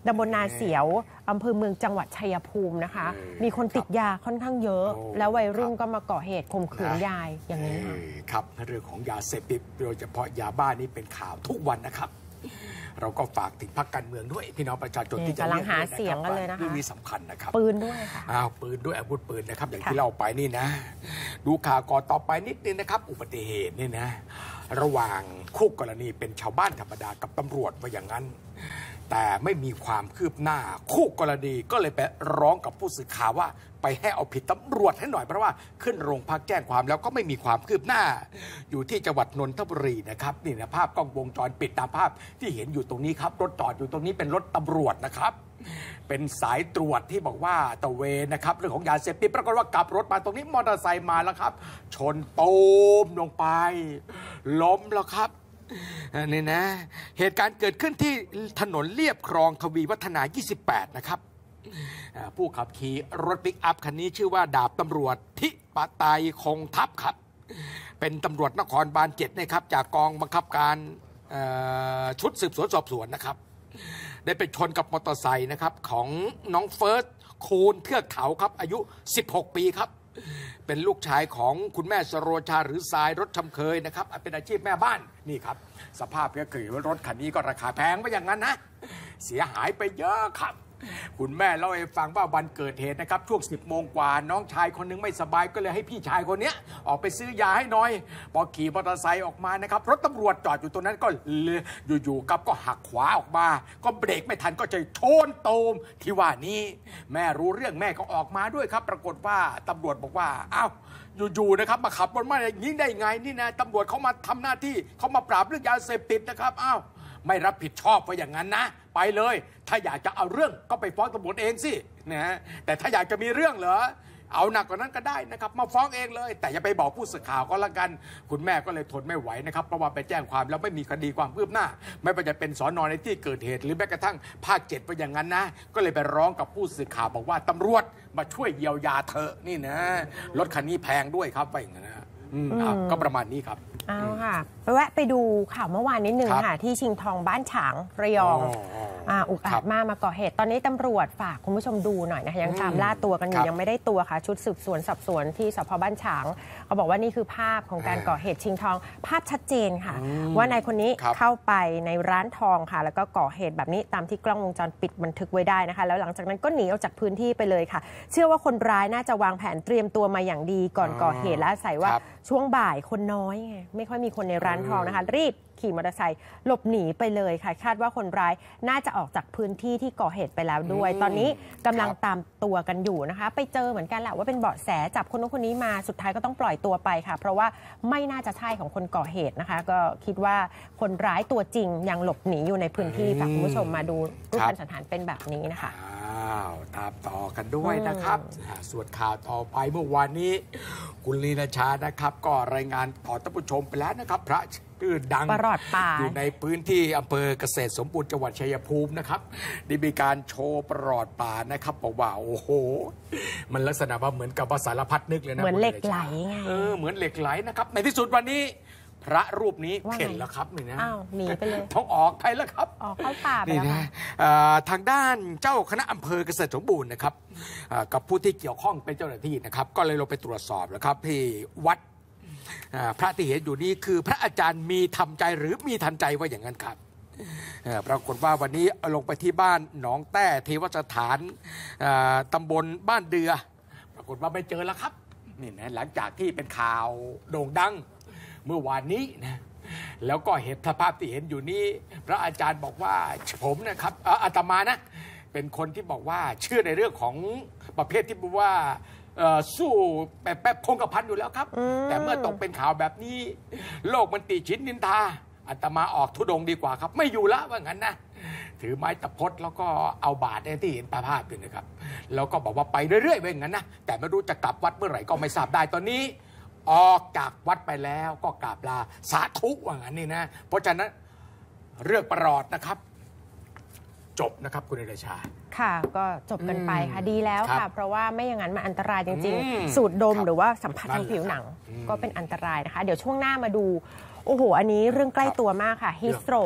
ตำบลนาเสียวอำเภอเมืองจังหวัดชัยภูมินะคะมีคนติดยาค่อนข้างเยอะแล้ววัยรุ่นก็มาก่อเหตุข่มขืนยายอย่างนี้ครับเรื่องของยาเสพติดโดยเฉพาะยาบ้านี่เป็นข่าวทุกวันนะครับเราก็ฝากถึงพรรคการเมืองด้วยพี่น้องประชาชนที่จะกำลังหาเสียงกันเลยนะคะเรื่องนี้สำคัญนะครับปืนด้วยค่ะอ้าวปืนด้วยอาวุธปืนนะครับอย่างที่เราไปนี่นะดูข่าวก่อนต่อไปนิดนึงนะครับอุบัติเหตุนี่นะระหว่างคู่กรณีเป็นชาวบ้านธรรมดากับตำรวจว่าอย่างนั้นแต่ไม่มีความคืบหน้าคู่กรณีก็เลยไปร้องกับผู้สื่อข่าวว่าไปให้เอาผิดตำรวจให้หน่อยเพราะว่าขึ้นโรงพักแจ้งความแล้วก็ไม่มีความคืบหน้าอยู่ที่จังหวัดนนทบุรีนะครับนี่นะภาพกล้องวงจรปิดตามภาพที่เห็นอยู่ตรงนี้ครับรถจอดอยู่ตรงนี้เป็นรถตำรวจนะครับเป็นสายตรวจที่บอกว่าตะเวนนะครับเรื่องของยาเสพติดปรากฏว่ากลับรถมาตรงนี้มอเตอร์ไซค์มาแล้วครับชนตูมลงไปล้มแล้วครับนี่นะเหตุการณ์เกิดขึ้นที่ถนนเลียบคลองทวีวัฒนายี่สิบแปดนะครับผู้ขับขี่รถปิกอัพคันนี้ชื่อว่าดาบตำรวจทิปไตยคงทัพครับเป็นตำรวจนครบาลเจ็ดนะครับจากกองบังคับการชุดสืบสวนสอบสวนนะครับได้ไปชนกับมอเตอร์ไซค์นะครับของน้องเฟิร์สคูณเทือกเขาครับอายุสิบหกปีครับเป็นลูกชายของคุณแม่สโรชาหรือทรายรถชำเคยนะครับเป็นอาชีพแม่บ้านนี่ครับสภาพก็คือว่ารถคันนี้ก็ราคาแพงไปอย่างนั้นนะเสียหายไปเยอะครับคุณแม่เล่าให้ฟังว่าวันเกิดเหตุนะครับช่วงสิบโมงกว่าน้องชายคนนึงไม่สบายก็เลยให้พี่ชายคนนี้ออกไปซื้อยาให้หน่อยพอขี่มอเตอร์ไซค์ออกมานะครับรถตำรวจจอดอยู่ตรงนั้นก็อยู่ๆกับก็หักขวาออกมาก็เบรกไม่ทันก็จะชนตูมที่ว่านี้แม่รู้เรื่องแม่ก็ออกมาด้วยครับปรากฏว่าตำรวจบอกว่าอ้าวอยู่ๆนะครับมาขับรถมาอย่างนี้ได้ไงนี่นะตำรวจเขามาทำหน้าที่เขามาปราบเรื่องยาเสพติดนะครับอ้าวไม่รับผิดชอบว่าอย่างนั้นนะไปเลยถ้าอยากจะเอาเรื่องก็ไปฟ้องตำรวจเองสินะแต่ถ้าอยากจะมีเรื่องเหรอเอาหนักกว่านั้นก็ได้นะครับมาฟ้องเองเลยแต่อย่าไปบอกผู้สื่อข่าวก็แล้วกันคุณแม่ก็เลยทนไม่ไหวนะครับเพราะว่าไปแจ้งความแล้วไม่มีคดีความคืบหน้าไม่ว่าจะเป็นสน.ในที่เกิดเหตุหรือแม้กระทั่งภาคเจ็ดว่าอย่างนั้นนะก็เลยไปร้องกับผู้สื่อข่าวบอกว่าตำรวจมาช่วยเยียวยาเธอนี่นะรถคันนี้แพงด้วยครับว่าอย่างนั้นนะก็ประมาณนี้ครับเอาค่ะไปแวะไปดูข่าวเมื่อวานนิดนึงค่ะที่ชิงทองบ้านฉางระยองอุกอาจมากมาก่อเหตุตอนนี้ตำรวจฝากคุณผู้ชมดูหน่อยนะคะยังตามล่าตัวกันอยู่ยังไม่ได้ตัวค่ะชุดสืบสวนสอบสวนที่สพบ้านฉางเขาบอกว่านี่คือภาพของการก่อเหตุชิงทองภาพชัดเจนค่ะว่านายคนนี้เข้าไปในร้านทองค่ะแล้วก็ก่อเหตุแบบนี้ตามที่กล้องวงจรปิดบันทึกไว้ได้นะคะแล้วหลังจากนั้นก็หนีออกจากพื้นที่ไปเลยค่ะเชื่อว่าคนร้ายน่าจะวางแผนเตรียมตัวมาอย่างดีก่อนก่อเหตุและอาศัยว่าช่วงบ่ายคนน้อยไงไม่ค่อยมีคนในร้านทองนะคะรีบขี่มอเตอร์ไซค์หลบหนีไปเลยค่ะคาดว่าคนร้ายน่าจะออกจากพื้นที่ที่ก่อเหตุไปแล้วด้วยตอนนี้กำลังตามตัวกันอยู่นะคะไปเจอเหมือนกันแหละว่าเป็นเบาะแสจับคนนู้นคนนี้มาสุดท้ายก็ต้องปล่อยตัวไปค่ะเพราะว่าไม่น่าจะใช่ของคนก่อเหตุนะคะก็คิดว่าคนร้ายตัวจริงยังหลบหนีอยู่ในพื้นที่ฝากคุณผู้ชมมาดูรูปพันสันฐานเป็นแบบนี้นะคะตามต่อกันด้วยนะครับส่วนข่าวต่อไปเมื่อวานนี้คุณลีนาชานะครับก็รายงานต่อท่านผู้ชมไปแล้วนะครับพระชื่อดังอยู่ในพื้นที่อำเภอเกษตรสมบูรณ์จังหวัดชัยภูมินะครับได้มีการโชว์ประหลอดป่านะครับบอกว่าโอ้โหมันลักษณะว่าเหมือนกับสารพัดนึกเลยนะเหมือนเหล็กไหลไงเออเหมือนเหล็กไหลนะครับในที่สุดวันนี้พระรูปนี้เข็นแล้วครับนี่นะอ้าวหนีไปเลยต้องออกไปแล้วครับออกเข้าป่าไปแล้วนะทางด้านเจ้าคณะอำเภอเกษตรสมบูรณ์นะครับกับผู้ที่เกี่ยวข้องเป็นเจ้าหน้าที่นะครับก็เลยลงไปตรวจสอบแล้วครับที่วัดพระที่เห็นอยู่นี้คือพระอาจารย์มีทำใจหรือมีทันใจว่าอย่างนั้นครับปรากฏว่าวันนี้ลงไปที่บ้านหนองแต้เทวสถานตำบลบ้านเดือปรากฏว่าไม่เจอแล้วครับนี่นะหลังจากที่เป็นข่าวโด่งดังเมื่อวานนี้นะแล้วก็เห็นสภาพที่เห็นอยู่นี้พระอาจารย์บอกว่าผมนะครับอาตมานะเป็นคนที่บอกว่าเชื่อในเรื่องของประเภทที่บอกว่าสู้แบบแบบคงกระพันอยู่แล้วครับแต่เมื่อตกเป็นข่าวแบบนี้โลกมันติชินนินทาอาตมาออกธุดงค์ดีกว่าครับไม่อยู่ละว่างั้นนะถือไม้ตะพดแล้วก็เอาบาตรที่เห็นภาพอยู่นะครับแล้วก็บอกว่าไปเรื่อยๆว่างั้นนะแต่ไม่รู้จะกลับวัดเมื่อไหร่ก็ไม่ทราบได้ตอนนี้ออกจากวัดไปแล้วก็กราบลาสาธุว่างั้นนี่นะเพราะฉะนั้นเรื่องประหลอดนะครับจบนะครับคุณเดชาค่ะก็จบกันไปค่ะดีแล้วค่ะเพราะว่าไม่อย่างนั้นมันอันตรายจริงๆสูดดมหรือว่าสัมผัสทางผิวหนังก็เป็นอันตรายนะคะเดี๋ยวช่วงหน้ามาดูโอ้โหอันนี้เรื่องใกล้ตัวมากค่ะฮีสโตรก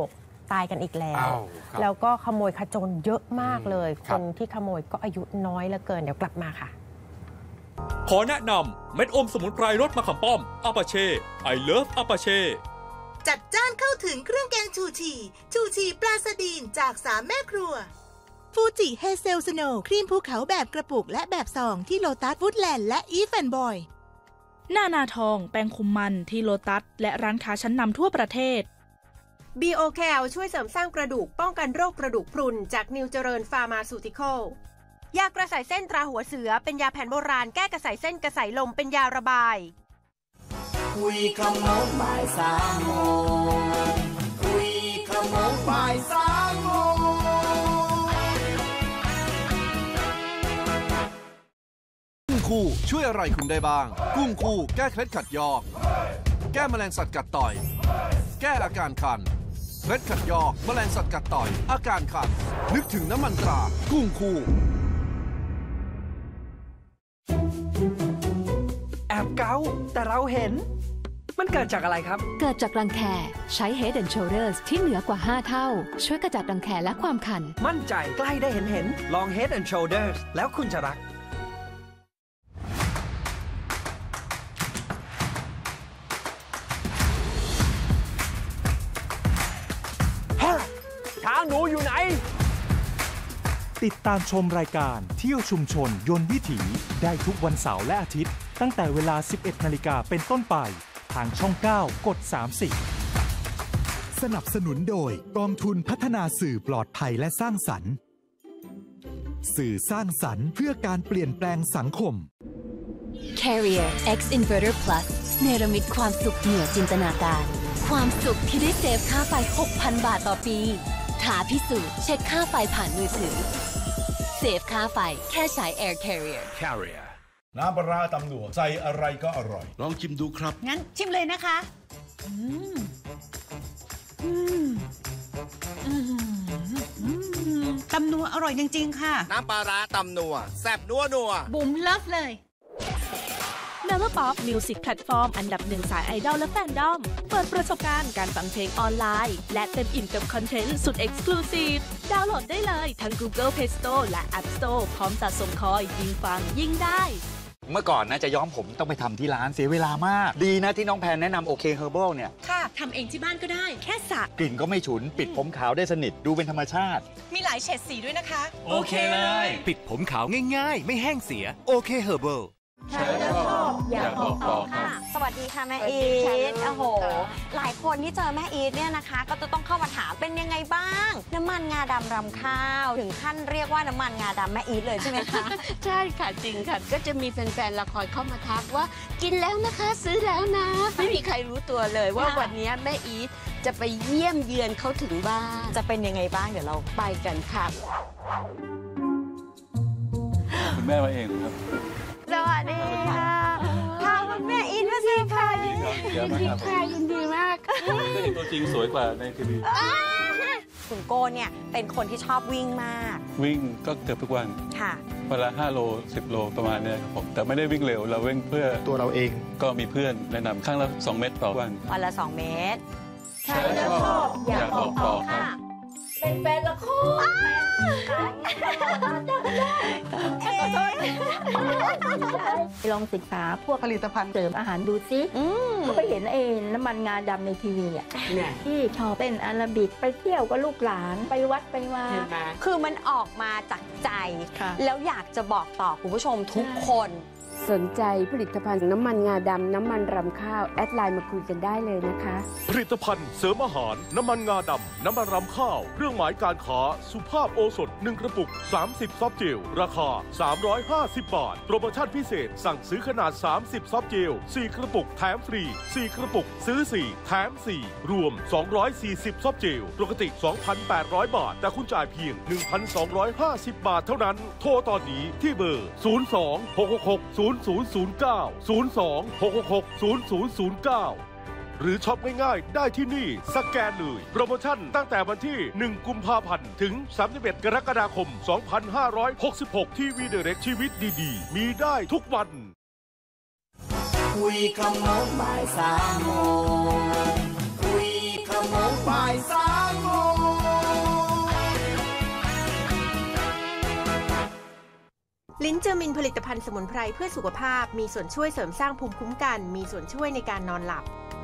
ตายกันอีกแล้วอ้าวครับแล้วก็ขโมยขโจรเยอะมากเลยคครับ นที่ขโมยก็อายุน้อยเหลือเกินเดี๋ยวกลับมาค่ะขอแนะนำเม็ดอมสมุนไพรรสมะขามป้อมอาปาเช่ I love อาปาเช่จัดจ้านเข้าถึงเครื่องแกงชูชีชูชีปลาสดีนจากสามแม่ครัวฟูจิเฮเซลสโนว์ครีมภูเขาแบบกระปุกและแบบซองที่โลตัสวูดแลนด์และอีฟแอนด์บอยนานาทองแป้งคุมมันที่โลตัสและร้านค้าชั้นนำทั่วประเทศบี โอ แคล ช่วยเสริมสร้างกระดูกป้องกันโรคกระดูกพรุนจากนิวเจริญฟาร์มาซูติคอลยากระสายเส้นตราหัวเสือเป็นยาแผนโบราณแก้กระสายเส้นกระสายลมเป็นยาระบายคุยขโมงบ่ายสามโมงคุยขโมงบ่ายสามโมงกุ้งคู่ช่วยอะไรคุณได้บ้างกุ้งคู่แก้เคล็ดขัดยอกแก้แมลงสัตว์กัดต่อยแก้อาการคันเคล็ดขัดยอกแมลงสัตว์กัดต่อยอาการคันนึกถึงน้ำมันตรากุ้งคู่แอบเกาแต่เราเห็นมันเกิดจากอะไรครับเกิดจากรังแคใช้ Head and Shoulders ที่เหนือกว่าห้าเท่าช่วยกระจัดรังแคและความคันมั่นใจใกล้ได้เห็นเห็นลอง Head and Shoulders แล้วคุณจะรักช้างหนูอยู่ไหนติดตามชมรายการเที่ยวชุมชนยนต์วิถีได้ทุกวันเสาร์และอาทิตย์ตั้งแต่เวลา สิบเอ็ดนาฬิกาเป็นต้นไปทางช่องเก้ากดสามสิบสนับสนุนโดยกองทุนพัฒนาสื่อปลอดภัยและสร้างสรรค์สื่อสร้างสรรค์เพื่อการเปลี่ยนแปลงสังคม Carrier X Inverter Plus เนรมิตความสุขเหนือจินตนาการความสุขที่ได้เซฟค่าไฟ หกพัน บาทต่อปีท้าพิสูจน์เช็คค่าไฟผ่านมือถือเซฟค่าไฟแค่ใช้ Air Carrier Carrier น้ำปลาร้าตำหนัวใส่อะไรก็อร่อยลองชิมดูครับงั้นชิมเลยนะคะอืมอืมอืมตำนัวอร่อยจริงๆค่ะน้ำปลาร้าตำนัวแซ่บนัวนัวบุ๋มเลิฟเลย Mellow Pop Music Platform อันดับหนึ่งสายไอดอลและแฟนดอมเปิดประสบการณ์การฟังเพลงออนไลน์และเต็มอิ่มกับคอนเทนต์สุด Exclusive ดาวน์โหลดได้เลยทั้ง Google Play Store และ App Store พร้อมจัดส่งคอยยิ่งฟังยิ่งได้เมื่อก่อนนะจะย้อมผมต้องไปทำที่ร้านเสียเวลามากดีนะที่น้องแพนแนะนำโอเคเฮอร์เบิลเนี่ยค่ะทำเองที่บ้านก็ได้แค่สระกลิ่นก็ไม่ฉุนปิดผมขาวได้สนิทดูเป็นธรรมชาติมีหลายเฉดสีด้วยนะคะโอเคเลยปิดผมขาวง่ายๆไม่แห้งเสียโอเคเฮอร์เบิลใช่แล้วชอบอยากบอกต่อค่ะสวัสดีค่ะแม่อีทโอ้โหหลายคนที่เจอแม่อีทเนี่ยนะคะก็จะต้องเข้ามาถามเป็นยังไงบ้างน้ำมันงาดำรำข้าวถึงขั้นเรียกว่าน้ำมันงาดำแม่อีทเลยใช่ไหมคะใช่ค่ะจริงค่ะก็จะมีแฟนๆละครเข้ามาทักว่ากินแล้วนะคะซื้อแล้วนะไม่มีใครรู้ตัวเลยว่าวันนี้แม่อีทจะไปเยี่ยมเยือนเขาถึงบ้านจะเป็นยังไงบ้างเดี๋ยวเราไปกันค่ะคุณแม่มาเองครับสวัสดีค่ะพาคุณแม่อินมาสิค่ะยินดีค่ะยินดีมากก็เห็นตัวจริงสวยกว่าในทีวีคุณโก้เนี่ยเป็นคนที่ชอบวิ่งมากวิ่งก็เกือบทุกวันค่ะเวลาห้าโลสิบโลประมาณนี้ครับผมแต่ไม่ได้วิ่งเร็วเราวิ่งเพื่อตัวเราเองก็มีเพื่อนแนะนำข้างละสองเมตรต่อวันวันละสองเมตรใช่แล้วชอบอยากบอกต่อค่ะเป็นแฟนละครลองศึกษาพวกผลิตภัณฑ์เสริมอาหารดูซิก็ไปเห็นเองน้ำมันงาดำในทีวีอ่ะที่ชอบเป็นอาราบิกไปเที่ยวกับลูกหลานไปวัดไปว่าคือมันออกมาจากใจแล้วอยากจะบอกต่อคุณผู้ชมทุกคนสนใจผลิตภัณฑ์น้ำมันงาดำน้ำมันรำข้าวแอดไลน์มาคุยกันได้เลยนะคะผลิตภัณฑ์เสริมอาหารน้ำมันงาดำน้ำมันรำข้าวเครื่องหมายการค้าสุภาพโอสถหนึ่งกระปุกสามสิบซอฟต์เจลราคาสามร้อยห้าสิบบาทโปรโมชั่นพิเศษสั่งซื้อขนาดสามสิบซอฟต์เจลสี่กระปุกแถมฟรีสี่กระปุกซื้อสี่แถมสี่รวมสองร้อยสี่สิบซอฟต์เจลปกติ สองพันแปดร้อย บาทแต่คุณจ่ายเพียง หนึ่งพันสองร้อยห้าสิบบาทเท่านั้นโทรตอนนี้ที่เบอร์ศูนย์ สอง หก หก หก ศูนย์ ศูนย์ ศูนย์ เก้า ศูนย์ สอง หก หก หก ศูนย์ ศูนย์ ศูนย์ เก้าหรือช็อปง่ายๆได้ที่นี่สแกนเลยโปรโมชั่นตั้งแต่วันที่หนึ่งกุมภาพันธ์ถึงสามสิบเอ็ดกรกฎาคมสองพันห้าร้อยหกสิบหกทีวีเดเร็กชีวิตดีๆมีได้ทุกวันคุยขโมงบ่ายสามโมงคุยขโมงบ่ายสามโมงลิ้นจือมินผลิตภัณฑ์สมุนไพรเพื่อสุขภาพมีส่วนช่วยเสริมสร้างภูมิคุ้มกันมีส่วนช่วยในการนอนหลับ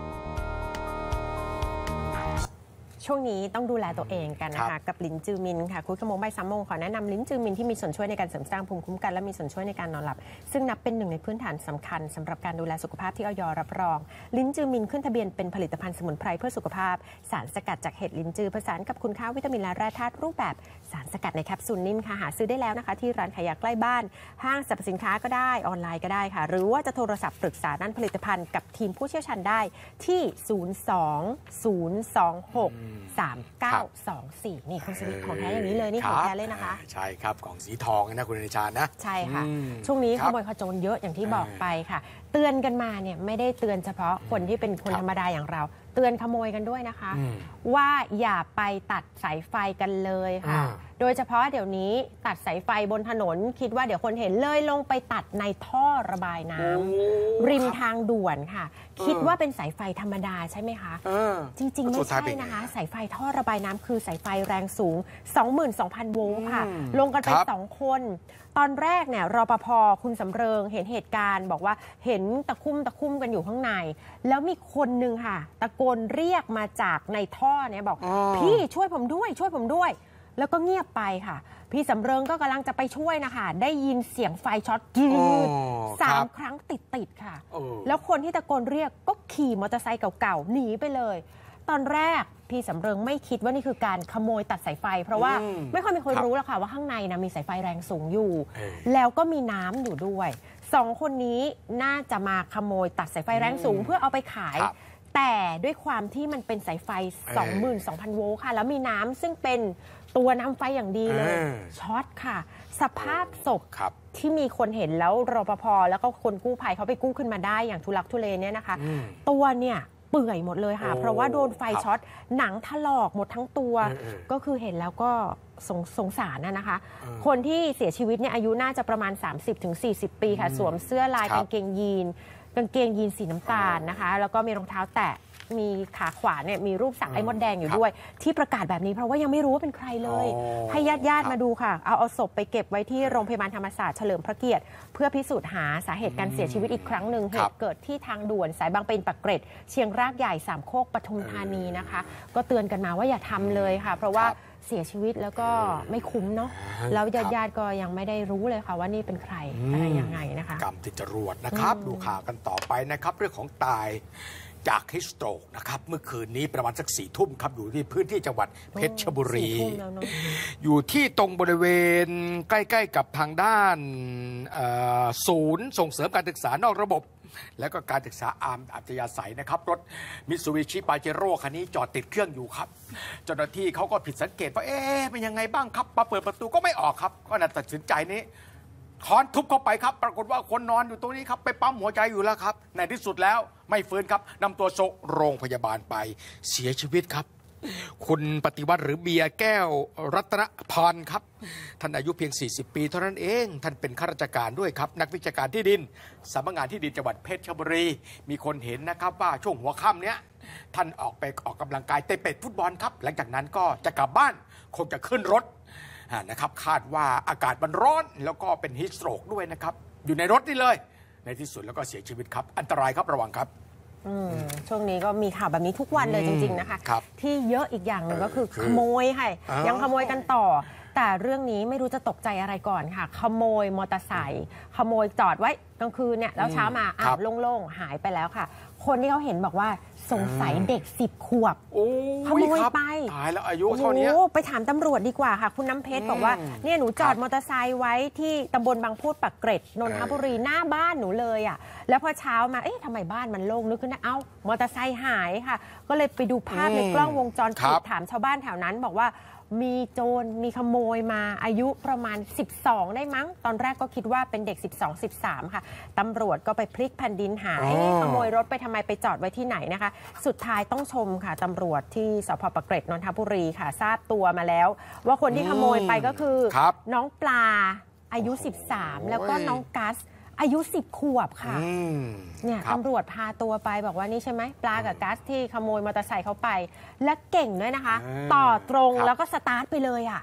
ช่วงนี้ต้องดูแลตัวเองกันนะคะกับลิ้นจือมินค่ะคุยขโมงใบซัมโมงขอแนะนำลิ้นจือมินที่มีส่วนช่วยในการเสริมสร้างภูมิคุ้มกันและมีส่วนช่วยในการนอนหลับซึ่งนับเป็นหนึ่งในพื้นฐานสำคัญสำหรับการดูแลสุขภาพที่อย.รับรองลิ้นจือมินขึ้นทะเบียนเป็นผลิตภัณฑ์สมุนไพรเพื่อสุขภาพสารสกัดจากเห็ดลิ้นจือผสานกับคุณค่าวิตามินและแร่ธาตุรูปแบบสารสกัดในแคปซูลนิ่มค่ะหาซื้อได้แล้วนะคะที่ร้านขายยาใกล้บ้านห้างสรรพสินค้าก็ได้ออนไลน์ก็ได้ค่ะหรือว่าจะโทรศัพท์ปรึกษาด้านผลิตภัณฑ์กับทีมผู้เชี่ยวชาญได้ที่ศูนย์ สอง ศูนย์ สอง หก สาม เก้า สอง สี่นี่คุณสวิทของแท้อย่างนี้เลยนี่ของแท้เลยนะคะใช่ครับของสีทองนะคุณอนิชานะใช่ค่ะช่วงนี้ขโมยขโจรเยอะอย่างที่บอกไปค่ะเตือนกันมาเนี่ยไม่ได้เตือนเฉพาะคนที่เป็นคนธรรมดาอย่างเราเตือนขโมยกันด้วยนะคะว่าอย่าไปตัดสายไฟกันเลยค่ะโดยเฉพาะเดี๋ยวนี้ตัดสายไฟบนถนนคิดว่าเดี๋ยวคนเห็นเลยลงไปตัดในท่อระบายน้ำริมทางด่วนค่ะคิดว่าเป็นสายไฟธรรมดาใช่ไหมคะจริงๆไม่ใช่นะคะสายไฟท่อระบายน้ำคือสายไฟแรงสูง สองหมื่นสองพัน โวลต์ค่ะลงกันไปสองคนตอนแรกเนี่ยรปภ.คุณสำเริงเห็นเหตุการณ์บอกว่าเห็นตะคุ่มตะคุ่มกันอยู่ข้างในแล้วมีคนนึงค่ะตะโกนเรียกมาจากในท่อเนี่ยบอกพี่ช่วยผมด้วยช่วยผมด้วยแล้วก็เงียบไปค่ะพี่สำเริงก็กำลังจะไปช่วยนะคะได้ยินเสียงไฟช็อตยืดสามครั้งติดๆค่ะแล้วคนที่ตะโกนเรียกก็ขี่มอเตอร์ไซค์เก่าๆหนีไปเลยตอนแรกพี่สำเริงไม่คิดว่านี่คือการขโมยตัดสายไฟเพราะว่าไม่ค่อยมีคนรู้หรอกค่ะว่าข้างในนะมีสายไฟแรงสูงอยู่แล้วก็มีน้ำอยู่ด้วยสองคนนี้น่าจะมาขโมยตัดสายไฟแรงสูงเพื่อเอาไปขายแต่ด้วยความที่มันเป็นสายไฟ สองหมื่นสองพัน โวลต์ค่ะแล้วมีน้ำซึ่งเป็นตัวน้ำไฟอย่างดีเลยช็อตค่ะสภาพศพที่มีคนเห็นแล้วรปภ.แล้วก็คนกู้ภัยเขาไปกู้ขึ้นมาได้อย่างทุลักทุเลเนี่ยนะคะตัวเนี่ยเปื่อยหมดเลยค่ะเพราะว่าโดนไฟช็อตหนังถลอกหมดทั้งตัวก็คือเห็นแล้วก็สงสงสารนะนะคะคนที่เสียชีวิตเนี่ยอายุน่าจะประมาณ สามสิบถึงสี่สิบ ปีค่ะสวมเสื้อลายกางเกงยีนกางเกงยีนสีน้ำตาลนะคะแล้วก็มีรองเท้าแตะมีขาขวาเนี่ยมีรูปสักไอ้มดแดงอยู่ด้วยที่ประกาศแบบนี้เพราะว่ายังไม่รู้ว่าเป็นใครเลยให้ญาติญาติมาดูค่ะเอาเอาศพไปเก็บไว้ที่โรงพยาบาลธรรมศาสตร์เฉลิมพระเกียรติเพื่อพิสูจน์หาสาเหตุการเสียชีวิตอีกครั้งหนึ่งเหตุเกิดที่ทางด่วนสายบางเปนปากเกร็ดเชียงรากใหญ่สามโคกปทุมธานีนะคะก็เตือนกันมาว่าอย่าทำเลยค่ะเพราะว่าเสียชีวิตแล้วก็ไม่คุ้มเนาะแล้วญาติญาติก็ยังไม่ได้รู้เลยค่ะว่านี่เป็นใครอะไรยังไงนะคะกรรมติดจรวดนะครับดูข่าวกันต่อไปนะครับเรื่องของตายจากฮิสโตรกนะครับเมื่อคืนนี้ประมาณสักสี่ทุ่มครับอยู่ที่พื้นที่จังหวัดเพชรบุรีอยู่ที่ตรงบริเวณใกล้ๆกับทางด้านศูนย์ส่งเสริมการศึกษานอกระบบและก็การศึกษาอาร์มอัจฉริยะใสนะครับรถมิตซูบิชิปาเจโร่คันนี้จอดติดเครื่องอยู่ครับเจ้าหน้าที่เขาก็ผิดสังเกตว่าเอ๊ะเป็นยังไงบ้างครับมาเปิดประตูก็ไม่ออกครับก็น่าตัดสินใจนี้ค้อนทุบเข้าไปครับปรากฏว่าคนนอนอยู่ตรงนี้ครับไปปั๊มหัวใจอยู่แล้วครับในที่สุดแล้วไม่ฟื้นครับนำตัวส่งโรงพยาบาลไปเสียชีวิตครับคุณปฏิวัติหรือเบียร์แก้วรัตนพรครับท่านอายุเพียงสี่สิบปีเท่านั้นเองท่านเป็นข้าราชการด้วยครับนักวิชาการที่ดินสำนักงานที่ดินจังหวัดเพชรบุรีมีคนเห็นนะครับว่าช่วงหัวค่ำเนี้ยท่านออกไปออกกำลังกายเตะเป็ดฟุตบอลครับหลังจากนั้นก็จะกลับบ้านคงจะขึ้นรถนะครับคาดว่าอากาศมันร้อนแล้วก็เป็นฮีทสโตรกด้วยนะครับอยู่ในรถนี่เลยในที่สุดแล้วก็เสียชีวิตครับอันตรายครับระวังครับช่วงนี้ก็มีข่าวแบบนี้ทุกวันเลยจริงๆนะคะที่เยอะอีกอย่างหนึ่งก็คือขโมยค่ะยังขโมยกันต่อแต่เรื่องนี้ไม่รู้จะตกใจอะไรก่อนค่ะขโมยมอเตอร์ไซค์ขโมยจอดไว้กลางคืนเนี่ยแล้วเช้ามาอ้าวโล่งๆหายไปแล้วค่ะคนที่เขาเห็นบอกว่าสงสัยเด็กสิบขวบขโมยไปตายแล้วอายุเท่านี้ไปถามตำรวจดีกว่าค่ะคุณน้ำเพชรบอกว่าเนี่ยหนูจอดมอเตอร์ไซค์ไว้ที่ตำบลบางพูดปากเกร็ดนนทบุรีหน้าบ้านหนูเลยอ่ะแล้วพอเช้ามาเอ๊ะทำไมบ้านมันโล่งนึกขึ้นนะเอ้ามอเตอร์ไซค์หายค่ะก็เลยไปดูภาพในกล้องวงจรปิดถามชาวบ้านแถวนั้นบอกว่ามีโจรมีขโมยมาอายุประมาณสิบสองได้มั้งตอนแรกก็คิดว่าเป็นเด็กสิบสอง สิบสามค่ะตำรวจก็ไปพลิกแผ่นดินหาขโมยรถไปทำไมไปจอดไว้ที่ไหนนะคะสุดท้ายต้องชมค่ะตำรวจที่สภ.ปากเกร็ดนนทบุรีค่ะทราบตัวมาแล้วว่าคนที่ขโมยไปก็คือน้องปลาอายุสิบสามแล้วก็น้องกัสอายุสิบขวบค่ะเนี่ยตำรวจพาตัวไปบอกว่านี่ใช่ไหมปลากับกัสที่ขโมยมอเตอร์ไซค์เขาไปและเก่งด้วยนะคะต่อตรงแล้วก็สตาร์ทไปเลยอ่ะ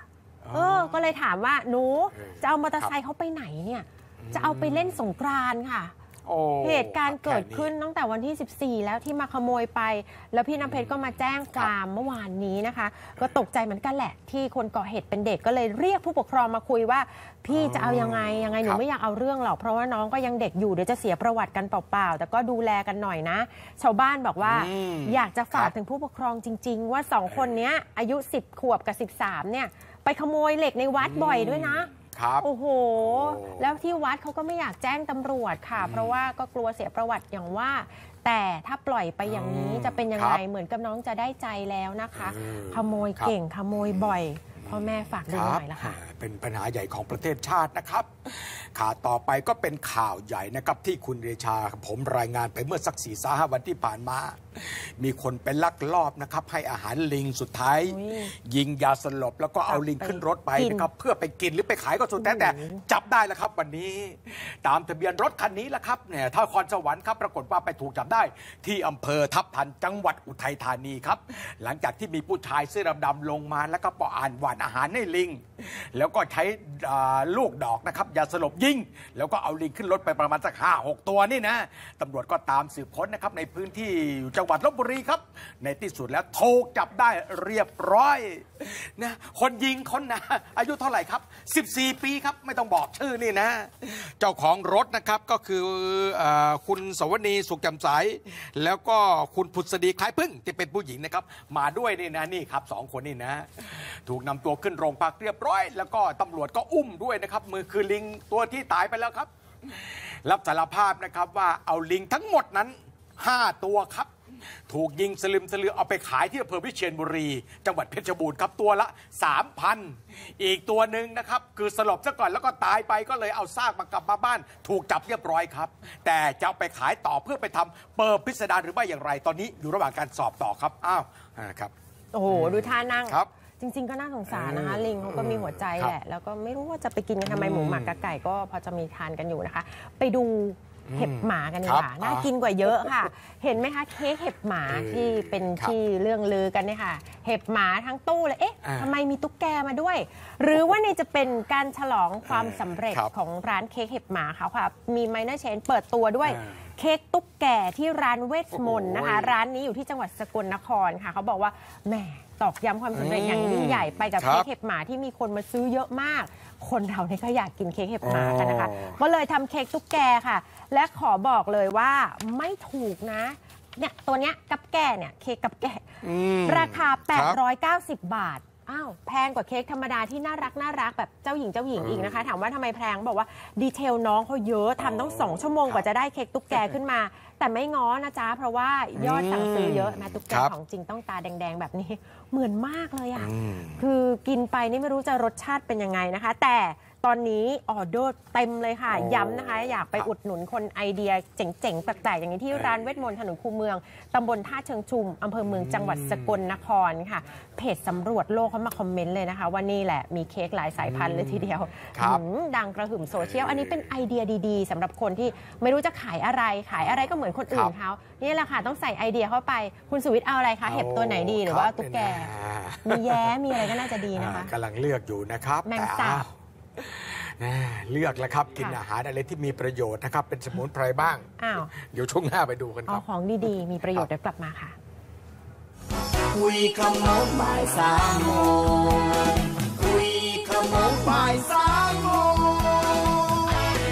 เออก็เลยถามว่าหนูจะเอามอเตอร์ไซค์เขาไปไหนเนี่ยจะเอาไปเล่นสงกรานต์ค่ะเหตุการณ์เกิดขึ้นตั้งแต่วันที่สิบสี่แล้วที่มาขโมยไปแล้วพี่น้ำเพชรก็มาแจ้งความเมื่อวานนี้นะคะก็ตกใจเหมือนกันแหละที่คนก่อเหตุเป็นเด็กก็เลยเรียกผู้ปกครองมาคุยว่าพี่จะเอายังไงยังไงหนูไม่อยากเอาเรื่องหรอกเพราะว่าน้องก็ยังเด็กอยู่เดี๋ยวจะเสียประวัติกันเปล่าๆแต่ก็ดูแลกันหน่อยนะชาวบ้านบอกว่าอยากจะฝากถึงผู้ปกครองจริงๆว่าสองคนนี้อายุสิบขวบกับสิบสามเนี่ยไปขโมยเหล็กในวัดบ่อยด้วยนะโอ้โหแล้วที่วัดเขาก็ไม่อยากแจ้งตำรวจค่ะเพราะว่าก็กลัวเสียประวัติอย่างว่าแต่ถ้าปล่อยไปอย่างนี้จะเป็นยังไงเหมือนกับน้องจะได้ใจแล้วนะคะขโมยเก่งขโมยบ่อยพ่อแม่ฝากดูหน่อยละค่ะเป็นปัญหาใหญ่ของประเทศชาตินะครับข่าวต่อไปก็เป็นข่าวใหญ่นะครับที่คุณเดชาผมรายงานไปเมื่อสักสี่สาห้าวันที่ผ่านมามีคนเป็นลักลอบนะครับให้อาหารลิงสุดท้ายยิงยาสลบแล้วก็เอาลิงขึ้นรถไปนะครับเพื่อไปกินหรือไปขายก็สุดแท้แต่จับได้แล้วครับวันนี้ตามทะเบียนรถคันนี้แหละครับเนี่ยถ้าครสวรรค์ครับปรากฏว่าไปถูกจับได้ที่อำเภอทับทันจังหวัดอุทัยธานีครับหลังจากที่มีผู้ชายเสื้อดำๆลงมาแล้วก็ปอ่านหวานอาหารให้ลิงแล้วก็ใช้ลูกดอกนะครับยาสลบยิงแล้วก็เอาลิงขึ้นรถไปประมาณสักห้าหกตัวนี่นะตำรวจก็ตามสืบค้นนะครับในพื้นที่จังหวัดลพบุรีครับในที่สุดแล้วถูกจับได้เรียบร้อยนะคนยิงคนนะอายุเท่าไหร่ครับสิบสี่ปีครับไม่ต้องบอกชื่อนี่นะเจ้าของรถนะครับก็คือคุณสวนีสุขจำใสแล้วก็คุณพุทธดีคล้ายพึ่งที่เป็นผู้หญิงนะครับมาด้วยนี่นะนี่ครับสองคนนี่นะถูกนำตัวขึ้นโรงพักเรียบร้อยแล้วก็ตำรวจก็อุ้มด้วยนะครับมือคือลิงตัวที่ตายไปแล้วครับรับสารภาพนะครับว่าเอาลิงทั้งหมดนั้นห้าตัวครับถูกยิงสลึมสลือเอาไปขายที่อำเภอวิเชียรบุรีจังหวัดเพชรบูรณ์ครับตัวละ สามพัน อีกตัวหนึ่งนะครับคือสลบซะก่อนแล้วก็ตายไปก็เลยเอาซากมากลับมาบ้านถูกจับเรียบร้อยครับแต่จะเอาไปขายต่อเพื่อไปทำเปิดพิสดารหรือไม่อย่างไรตอนนี้อยู่ระหว่างการสอบต่อครับอ้าวครับโอ้โหดูท่านั่งจริงๆก็น่าสงสารนะคะลิงเขาก็มีหัวใจแหละแล้วก็ไม่รู้ว่าจะไปกินกันทำไมหมูหมักกะไก่ก็พอจะมีทานกันอยู่นะคะไปดูเห็บหมากันดีกว่าน่ากินกว่าเยอะค่ะเห็นไหมคะเค้กเห็บหมาที่เป็นที่เรื่องลือกันเนี่ยค่ะเห็บหมาทั้งตู้เลยเอ๊ะทำไมมีตุ๊กแกมาด้วยหรือว่านี่จะเป็นการฉลองความสำเร็จของร้านเค้กเห็บหมาเขาค่ะมีไมเนอร์เชนเปิดตัวด้วยเค้กตุ๊กแกที่ร้านเวทมนต์นะคะร้านนี้อยู่ที่จังหวัดสกลนครค่ะเขาบอกว่าแหมตอกย้ำความสำเร็จอย่างยิ่งใหญ่ไปกับเค้กเห็บหมาที่มีคนมาซื้อเยอะมากคนเราเนี่ยก็อยากกินเค้กเห็บหมากันนะคะก็เลยทำเค้กตุ๊กแกค่ะและขอบอกเลยว่าไม่ถูกนะเนี่ยตัวเนี้ยกับแก่เนี่ยเค้กกับแก่ราคาแปดร้อยเก้าสิบบาทอ้าวแพงกว่าเค้กธรรมดาที่น่ารักน่ารักแบบเจ้าหญิงเจ้าหญิงอีกนะคะถามว่าทำไมแพงบอกว่าดีเทลน้องเขาเยอะทำต้องสองชั่วโมงกว่าจะได้เค้กตุ๊กแกขึ้นมาแต่ไม่ง้อนะจ๊ะเพราะว่ายอดสั่งซื้อเยอะนะตุ๊กแกของจริงต้องตาแดงๆแบบนี้เหมือนมากเลยอ่ะคือกินไปนี่ไม่รู้จะรสชาติเป็นยังไงนะคะแต่ตอนนี้ออเดอร์เต็มเลยค่ะย้ำนะคะอยากไปอุดหนุนคนไอเดียเจ๋งๆแปลกๆอย่างนี้ที่ร้านเวทมนต์ถนนคูเมืองตำบลท่าเชิงชุมอำเภอเมืองจังหวัดสกลนครค่ะเพจสำรวจโลกเขามาคอมเมนต์เลยนะคะว่านี่แหละมีเค้กหลายสายพันธุ์เลยทีเดียวดังกระหึ่มโซเชียลอันนี้เป็นไอเดียดีๆสำหรับคนที่ไม่รู้จะขายอะไรขายอะไรก็เหมือนคนอื่นเขานี่แหละค่ะต้องใส่ไอเดียเข้าไปคุณสุวิทย์เอาอะไรคะเห็บตัวไหนดีหรือว่าตุ๊กแกมีแย้มีอะไรก็น่าจะดีนะคะกำลังเลือกอยู่นะครับแมงสาบเลือกแล้วครับกินอาหารอะไรที่มีประโยชน์นะครับเป็นสมุนไพรบ้างอ้าวเดี๋ยวช่วงหน้าไปดูกันครับของดีๆมีประโยชน์เดี๋ยวกลับมาค่ะคุยขโมงบ่ายสามโมงคุยขโมงบ่ายสามโมง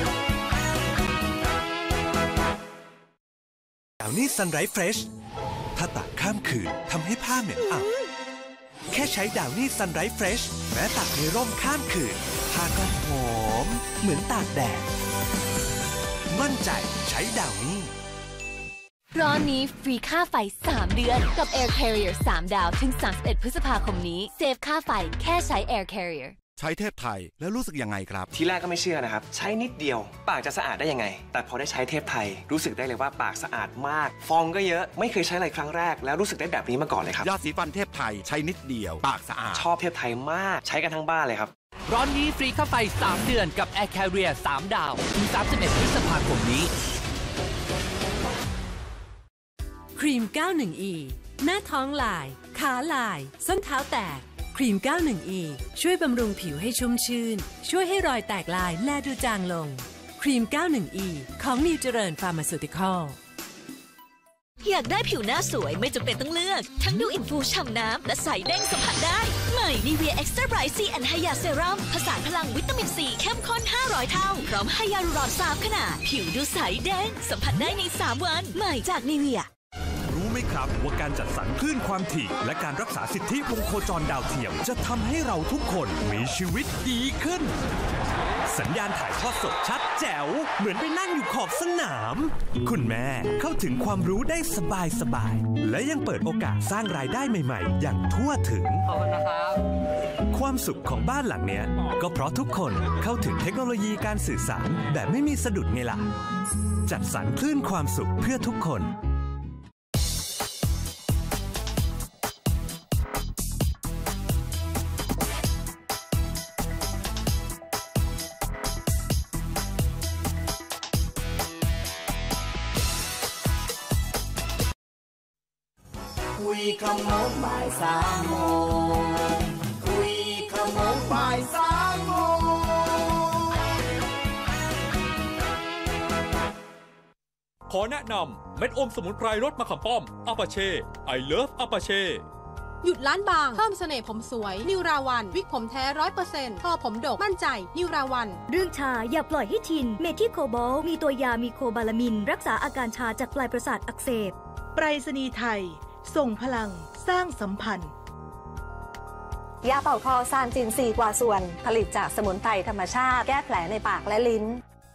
ดาวนี่ซันไรส์เฟรชถ้าตากข้ามคืนทำให้ผ้าเหม็นอับแค่ใช้ดาวนี่ซันไรส์เฟรชแม้ตากในร่มข้ามคืนผ้าก็หอมเหมือนตากแดดมั่นใจใช้ดาวนี่ร้อนนี้ฟรีค่าไฟสามเดือนกับ Air Carrier สามดาวถึงสามสิบเอ็ดพฤษภาคมนี้เซฟค่าไฟแค่ใช้ Air Carrier ใช้เทพไทยแล้วรู้สึกยังไงครับทีแรกก็ไม่เชื่อนะครับใช้นิดเดียวปากจะสะอาดได้ยังไงแต่พอได้ใช้เทพไทยรู้สึกได้เลยว่าปากสะอาดมากฟองก็เยอะไม่เคยใช้อะไรครั้งแรกแล้วรู้สึกได้แบบนี้มาก่อนเลยครับยาสีฟันเทพไทยใช้นิดเดียวปากสะอาดชอบเทพไทยมากใช้กันทั้งบ้านเลยครับร้อนนี้ฟรีค่าไฟสามเดือนกับ Air Carrier สามดาวถึงสามสิบเอ็ดพฤษภาคมนี้ครีม เก้าสิบเอ็ด อี หน้าท้องลายขาลายส้นเท้าแตกครีม เก้าสิบเอ็ด อี ช่วยบำรุงผิวให้ชุ่มชื่นช่วยให้รอยแตกลายแลดูจางลงครีม เก้าสิบเอ็ด อี ของนิวเจริญฟาร์มาซูติคอลอยากได้ผิวหน้าสวยไม่จำเป็นต้องเลือกทั้งดูอินฟูฉ่ำน้ำและใสเด้งสัมผัสได้ใหม่ Nivea Extra Bright ซี and Hya Serum ผสานพลังวิตามินซีเข้มข้นห้าร้อยเท่าพร้อมไฮยาลูรอนสามขนาดผิวดูใสเด้งสัมผัสได้ในสามวันใหม่จาก Nivea รู้ไหมครับว่าการจัดสรรคลื่นความถี่และการรักษาสิทธิวงโคจรดาวเทียมจะทำให้เราทุกคนมีชีวิตดีขึ้นสัญญาณถ่ายทอดสดชัดแจ๋วเหมือนไปนั่งอยู่ขอบสนามคุณแม่เข้าถึงความรู้ได้สบายสบายและยังเปิดโอกาสสร้างรายได้ใหม่ๆอย่างทั่วถึงขอบคุณนะครับความสุขของบ้านหลังเนี้ยก็เพราะทุกคนเข้าถึงเทคโนโลยีการสื่อสารแบบไม่มีสะดุดไงล่ะจัดสรรคลื่นความสุขเพื่อทุกคนคุยขโมงบ่ายสามโมงคุยขโมงบ่ายสามโมงขอแนะนำเม็ดอมสมุนไพรรสมะขามป้อมอาปาเช่ไอเลิฟอาปาเช่หยุดล้านบางเพิ่มเสน่ห์ผมสวยนิวราวันวิกผมแท้ร้อยเปอร์เซ็นต์พอผมดกมั่นใจนิวราวันเรื่องชาอย่าปล่อยให้ชินเมทิโคบอลมีตัวยามีโคบาลามินรักษาอาการชาจากปลายประสาทอักเสบไปรษณีย์ไทยส่งพลังสร้างสัมพันธ์ยาเป่าคอซานจินซีกว่าส่วนผลิตจากสมุนไพรธรรมชาติแก้แผลในปากและลิ้น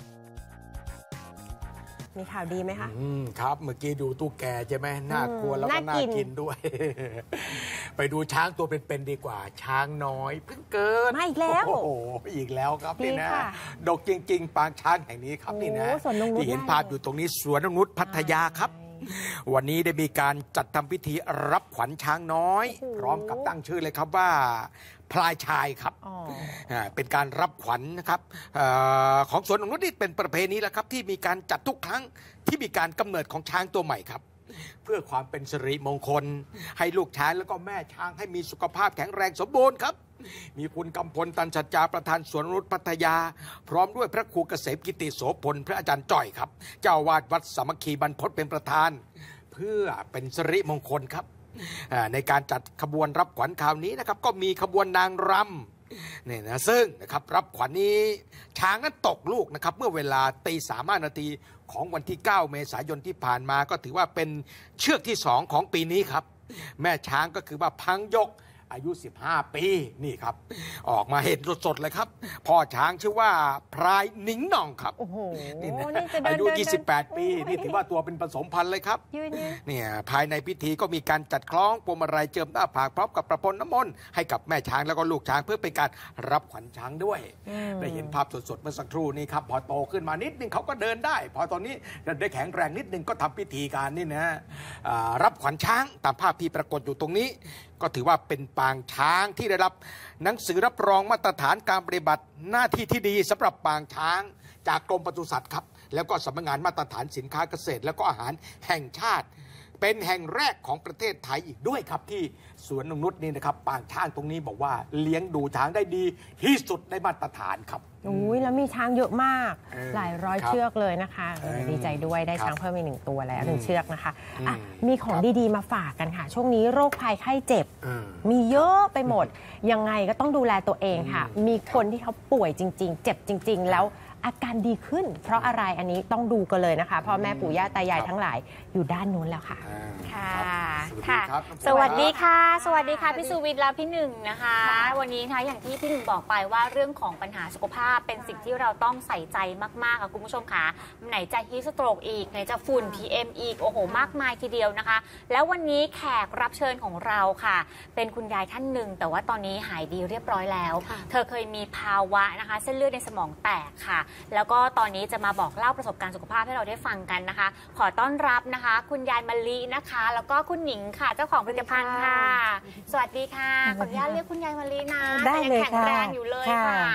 มีข่าวดีไหมคะอืมครับเมื่อกี้ดูตู้แกใช่ไหมน่ากลัวแล้วก็น่ากินด้วย ไปดูช้างตัวเป็นๆดีกว่าช้างน้อยเพิ่งเกิดมาอีกแล้วโอ้โหอีกแล้วครับนี่นะดกจริงๆปางช้างแห่งนี้ครับนี่นะที่เห็นภาพอยู่ตรงนี้สวนนงนุชพัทยาครับวันนี้ได้มีการจัดทำพิธีรับขวัญช้างน้อยพร้อมกับตั้งชื่อเลยครับว่าพลายชายครับเป็นการรับขวัญนะครับของสวนนงนุชนี่เป็นประเพณีแล้วครับที่มีการจัดทุกครั้งที่มีการกำเนิดของช้างตัวใหม่ครับเพื่อความเป็นสิริมงคลให้ลูกช้างแล้วก็แม่ช้างให้มีสุขภาพแข็งแรงสมบูรณ์ครับมีคุณกำพลตันสัจจาประธานสวนนงนุชพัทยาพร้อมด้วยพระครูเกษมกิติโสพลพระอาจารย์จ่อยครับเจ้าอาวาสวัดสามัคคีบรรพตเป็นประธานเพื่อเป็นสิริมงคลครับในการจัดขบวนรับขวัญคราวนี้นะครับก็มีขบวนนางรำเนี่ยนะซึ่งนะครับรับขวัญนี้ช้างนั้นตกลูกนะครับเมื่อเวลาตีสามนาทีของวันที่เก้าเมษายนที่ผ่านมาก็ถือว่าเป็นเชือกที่สองของปีนี้ครับแม่ช้างก็คือว่าพังยกอายุสิบห้าปีนี่ครับออกมาเห็นสดๆเลยครับพ่อช้างชื่อว่าพรายหนิงหน่องครับนี่นะอายุยี่สิบแปดปีนี่ถือว่าตัวเป็นผสมพันธุ์เลยครับเนี่ยภายในพิธีก็มีการจัดคล้องพวงมาลัยเจิมหน้าผากพร้อมกับประพรมน้ำมนต์ให้กับแม่ช้างแล้วก็ลูกช้างเพื่อเป็นการรับขวัญช้างด้วยได้เห็นภาพสดๆเมื่อสักครู่นี้ครับพอโตขึ้นมานิดนึงเขาก็เดินได้พอตอนนี้ได้แข็งแรงนิดนึงก็ทำพิธีการนี่นะรับขวัญช้างตามภาพที่ปรากฏอยู่ตรงนี้ก็ถือว่าเป็นปางช้างที่ได้รับหนังสือรับรองมาตรฐานการปฏิบัติหน้าที่ที่ดีสำหรับปางช้างจากกรมปศุสัตว์ครับแล้วก็สำนักงานมาตรฐานสินค้าเกษตรแล้วก็อาหารแห่งชาติเป็นแห่งแรกของประเทศไทยอีกด้วยครับที่สวนนงนุชนี่นะครับปางช้างตรงนี้บอกว่าเลี้ยงดูช้างได้ดีที่สุดในมาตรฐานครับอุ้ยแล้วมีช้างเยอะมากหลายร้อยเชือกเลยนะคะดีใจด้วยได้ช้างเพิ่มอีกหนึ่งตัวแล้วหนึ่งเชือกนะคะอ่ะมีของดีๆมาฝากกันค่ะช่วงนี้โรคภัยไข้เจ็บมีเยอะไปหมดยังไงก็ต้องดูแลตัวเองค่ะมีคนที่เขาป่วยจริงๆเจ็บจริงๆแล้วอาการดีขึ้นเพราะอะไรอันนี้ต้องดูกันเลยนะคะพ่อแม่ปู่ย่าตายายทั้งหลายอยู่ด้านนู้นแล้วค่ะค่ะค่ะสวัสดีค่ะสวัสดีค่ะพี่สุวิทย์และพี่หนึ่งนะคะวันนี้นะคะอย่างที่พี่หนึ่งบอกไปว่าเรื่องของปัญหาสุขภาพเป็นสิ่งที่เราต้องใส่ใจมากๆค่ะคุณผู้ชมค่ะไหนจะฮีทสโตรกอีกไหนจะฝุ่น พี เอ็ม อีกโอ้โหมากมายทีเดียวนะคะแล้ววันนี้แขกรับเชิญของเราค่ะเป็นคุณยายท่านหนึ่งแต่ว่าตอนนี้หายดีเรียบร้อยแล้วเธอเคยมีภาวะนะคะเส้นเลือดในสมองแตกค่ะแล้วก็ตอนนี้จะมาบอกเล่าประสบการณ์สุขภาพให้เราได้ฟังกันนะคะขอต้อนรับนะคะคุณยายมะลินะคะแล้วก็คุณหนิงค่ะเจ้าของผลิตภัณฑ์ค่ะสวัสดีค่ะขออนุญาตเรียกคุณยายมะลินะได้เลยค่ะแข็งแรงอยู่เลยค่ะคื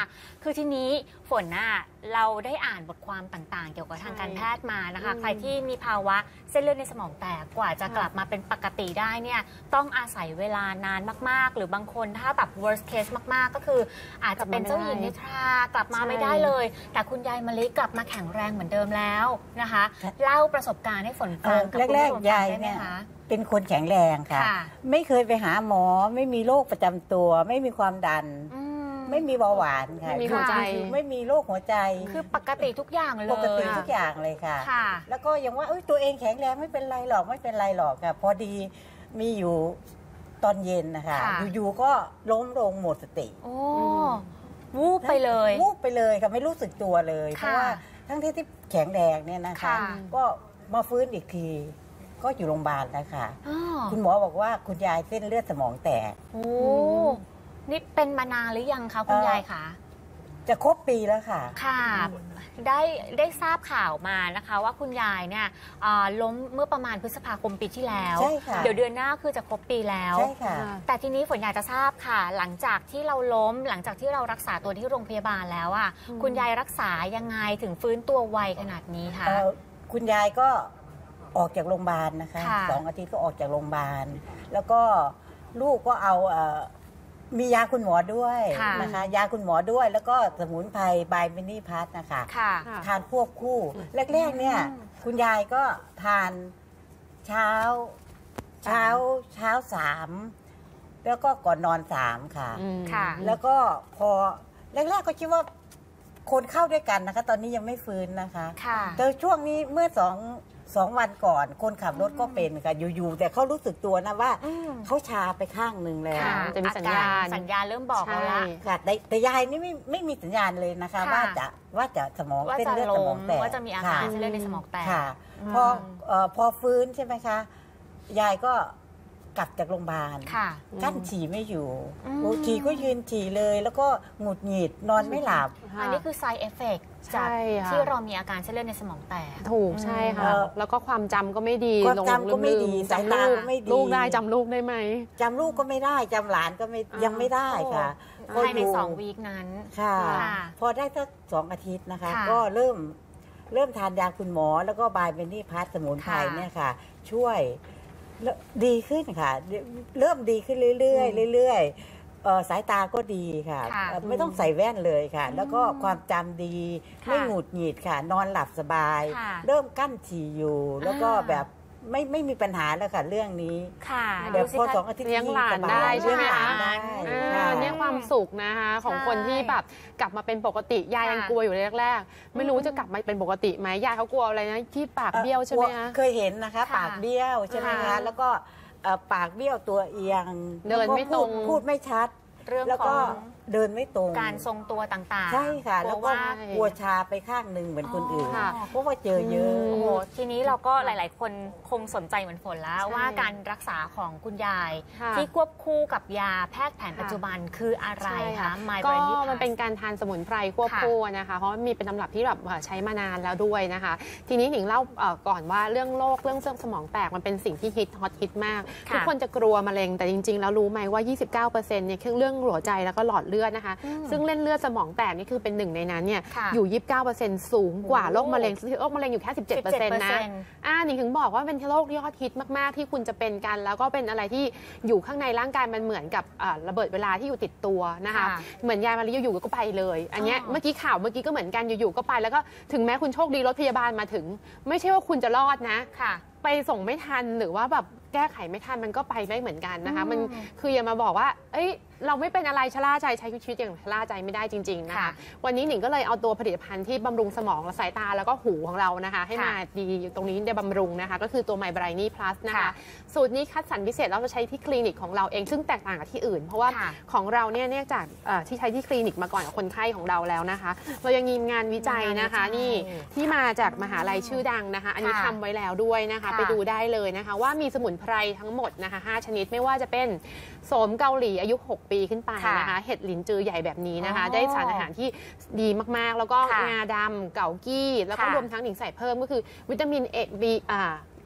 คือทีนี้ฝนน่ะเราได้อ่านบทความต่างๆ เกี่ยวกับทางการแพทย์มานะคะใครที่มีภาวะเส้นเลือดในสมองแตกกว่าจะกลับมาเป็นปกติได้เนี่ยต้องอาศัยเวลานานมากๆหรือบางคนถ้าแบบ worst case มากๆก็คืออาจจะเป็นเจ้าหญิงนิทรากลับมาไม่ได้เลยแต่คุณยายมะลิกลับมาแข็งแรงเหมือนเดิมแล้วนะคะเล่าประสบการณ์ให้ฝนฟังกับคุณผู้ชมฟังได้ไหมคะเป็นคนแข็งแรงค่ะไม่เคยไปหาหมอไม่มีโรคประจำตัวไม่มีความดันไม่มีเบาหวานค่ะไม่มีหัวใจไม่มีโรคหัวใจคือปกติทุกอย่างเลยปกติทุกอย่างเลยค่ะแล้วก็ยังว่าเอ้ยตัวเองแข็งแรงไม่เป็นไรหรอกไม่เป็นไรหรอกค่ะพอดีมีอยู่ตอนเย็นนะคะอยู่ๆก็ล้มลงหมดสติโอ้วูบไปเลยวูบไปเลยค่ะไม่รู้สึกตัวเลยเพราะว่าทั้งที่ที่แข็งแรงเนี่ยนะคะก็มาฟื้นอีกทีก็อยู่โรงพยาบาลนะคะคุณหมอบอกว่าคุณยายเส้นเลือดสมองแตกโอ้นี่เป็นมานานหรือยังคะคุณยายคะจะครบปีแล้วค่ะค่ะได้ได้ทราบข่าวมานะคะว่าคุณยายเนี่ยล้มเมื่อประมาณพฤษภาคมปีที่แล้วเดี๋ยวเดือนหน้าคือจะครบปีแล้วแต่ทีนี้ฝนอยากจะทราบค่ะหลังจากที่เราล้มหลังจากที่เรารักษาตัวที่โรงพยาบาลแล้วอ่ะคุณยายรักษายังไงถึงฟื้นตัวไวขนาดนี้คะคุณยายก็ออกจากโรงพยาบาลนะคะสองอาทิตย์ก็ออกจากโรงพยาบาลแล้วก็ลูกก็เอามียาคุณหมอด้วยนะคะยาคุณหมอด้วยแล้วก็สมุนไพรบายมินิพัทนะคะทานควบคู่แรกๆเนี่ยคุณยายก็ทานเช้าเช้าเช้าสามแล้วก็ก่อนนอนสามค่ะแล้วก็พอแรกๆก็คิดว่าคนเข้าด้วยกันนะคะตอนนี้ยังไม่ฟื้นนะคะแต่ช่วงนี้เมื่อสองสองวันก่อนคนขับรถก็เป็นค่ะอยู่ๆแต่เขารู้สึกตัวนะว่าเขาชาไปข้างหนึ่งแล้วจะมีสัญญาณสัญญาณเริ่มบอกแล้วล่ะค่ะแต่ยายนี่ไม่ไม่มีสัญญาณเลยนะคะว่าจะว่าจะสมองเส้นเลือดสมองแตกว่าจะมีอาการเส้นเลือดในสมองแตกพอพอฟื้นใช่ไหมคะยายก็กลับจากโรงพยาบาลกั้นฉี่ไม่อยู่ฉี่ก็ยืนฉี่เลยแล้วก็หงุดหงิดนอนไม่หลับอันนี้คือ side effect จากที่เรามีอาการเส้นเลือดในสมองแตกถูกใช่ค่ะแล้วก็ความจำก็ไม่ดีความจำก็ไม่ดีสายตาก็ไม่ดีลูกได้จำลูกได้ไหมจำลูกก็ไม่ได้จำหลานก็ไม่ยังไม่ได้ค่ะภายในสองวีคนั้นค่ะพอได้สักสองอาทิตย์นะคะก็เริ่มเริ่มทานยาคุณหมอแล้วก็บายเบนนี่พัทสมุนไพรเนี่ยค่ะช่วยดีขึ้นค่ะเริ่มดีขึ้นเรื่อยๆเรื่อยๆสายตาก็ดีค่ะไม่ต้องใส่แว่นเลยค่ะแล้วก็ความจำดีไม่หงุดหงิดค่ะนอนหลับสบายเริ่มกั้นฉี่อยู่แล้วก็แบบไม่ไม่มีปัญหาแล้วค่ะเรื่องนี้ค่ะเดี๋ยวพอสองอาทิตย์เลี้ยงหลานได้ใช่ไหมคะเนี่ยความสุขนะคะของคนที่แบบกลับมาเป็นปกติยายยังกลัวอยู่แรกๆไม่รู้จะกลับมาเป็นปกติไหมยายเขากลัวอะไรนะที่ปากเบี้ยวใช่ไหมคะเคยเห็นนะคะปากเบี้ยวใช่ไหมคะแล้วก็ปากเบี้ยวตัวเอียงเดินไม่ตรงพูดไม่ชัดเรื่องของเดินไม่ตรงการทรงตัวต่างๆใช่ค่ะแล้วก็กลัวชาไปข้างหนึ่งเหมือนคนอื่นเพราะว่าเจอเยอะโอ้โหทีนี้เราก็หลายๆคนคงสนใจเหมือนฝนแล้วว่าการรักษาของคุณยายที่ควบคู่กับยาแพทย์แผนปัจจุบันคืออะไรคะก็มันเป็นการทานสมุนไพรควบคู่นะคะเพราะมีเป็นตำรับที่แบบใช้มานานแล้วด้วยนะคะทีนี้หนิงเล่าก่อนว่าเรื่องโรคเรื่องเส้นสมองแตกมันเป็นสิ่งที่ฮิตฮอตฮิตมากทุกคนจะกลัวมะเร็งแต่จริงๆแล้วรู้ไหมว่า ยี่สิบเก้าเปอร์เซ็นต์ เนี่ยเรื่องหัวใจแล้วก็หลอดเลือดนะคะซึ่งเล่นเลือดสมองแตกนี่คือเป็นหนึ่งในนั้นเนี่ยอยู่ ยี่สิบเก้าเปอร์เซ็นต์ สูงกว่าโรคมะเร็งโรคมะเร็งอยู่แค่ สิบเจ็ดเปอร์เซ็นต์ นะอ่าหนิงถึงบอกว่าเป็นโรคยอดฮิตมากๆที่คุณจะเป็นกันแล้วก็เป็นอะไรที่อยู่ข้างในร่างกายมันเหมือนกับระเบิดเวลาที่อยู่ติดตัวนะคะเหมือนยายมาลีอยู่ๆก็ไปเลยอันนี้เมื่อกี้ข่าวเมื่อกี้ก็เหมือนกันอยู่ๆก็ไปแล้วก็ถึงแม้คุณโชคดีรถพยาบาลมาถึงไม่ใช่ว่าคุณจะรอดนะไปส่งไม่ทันหรือว่าแบบแก้ไขไม่ทันมันก็ไปได้เหมือนกันนะคะมันคืออย่ามาบอกว่าเอ้ยเราไม่เป็นอะไรชะล่าใจใช้ชีวิตอย่างชะล่าใจไม่ได้จริงๆนะคะวันนี้หนิงก็เลยเอาตัวผลิตภัณฑ์ที่บำรุงสมองและสายตาแล้วก็หูของเรานะคะให้มาดีอยู่ตรงนี้ได้บำรุงนะคะก็คือตัว My Brightness Plus นะคะสูตรนี้คัดสรรพิเศษเราจะใช้ที่คลินิกของเราเองซึ่งแตกต่างกับที่อื่นเพราะว่าของเราเนี่ยเนื่องจากที่ใช้ที่คลินิกมาก่อนกับคนไข้ของเราแล้วนะคะเรายังมีงานวิจัยนะคะนี่ที่มาจากมหาลัยชื่อดังนะคะอันนี้ทำไว้แล้วด้วยนะคะไปดูได้เลยนะคะว่ามีสมุนไพรทั้งหมดนะคะห้าชนิดไม่ว่าจะเป็นโสมเกาหลีอายุหกปีขึ้นไปนะคะเห็ดหลินจือใหญ่แบบนี้นะคะได้สารอาหารที่ดีมากๆแล้วก็งาดำเกากี้แล้วก็รวมทั้งหนิงใส่เพิ่มก็คือวิตามินเอบีอ่า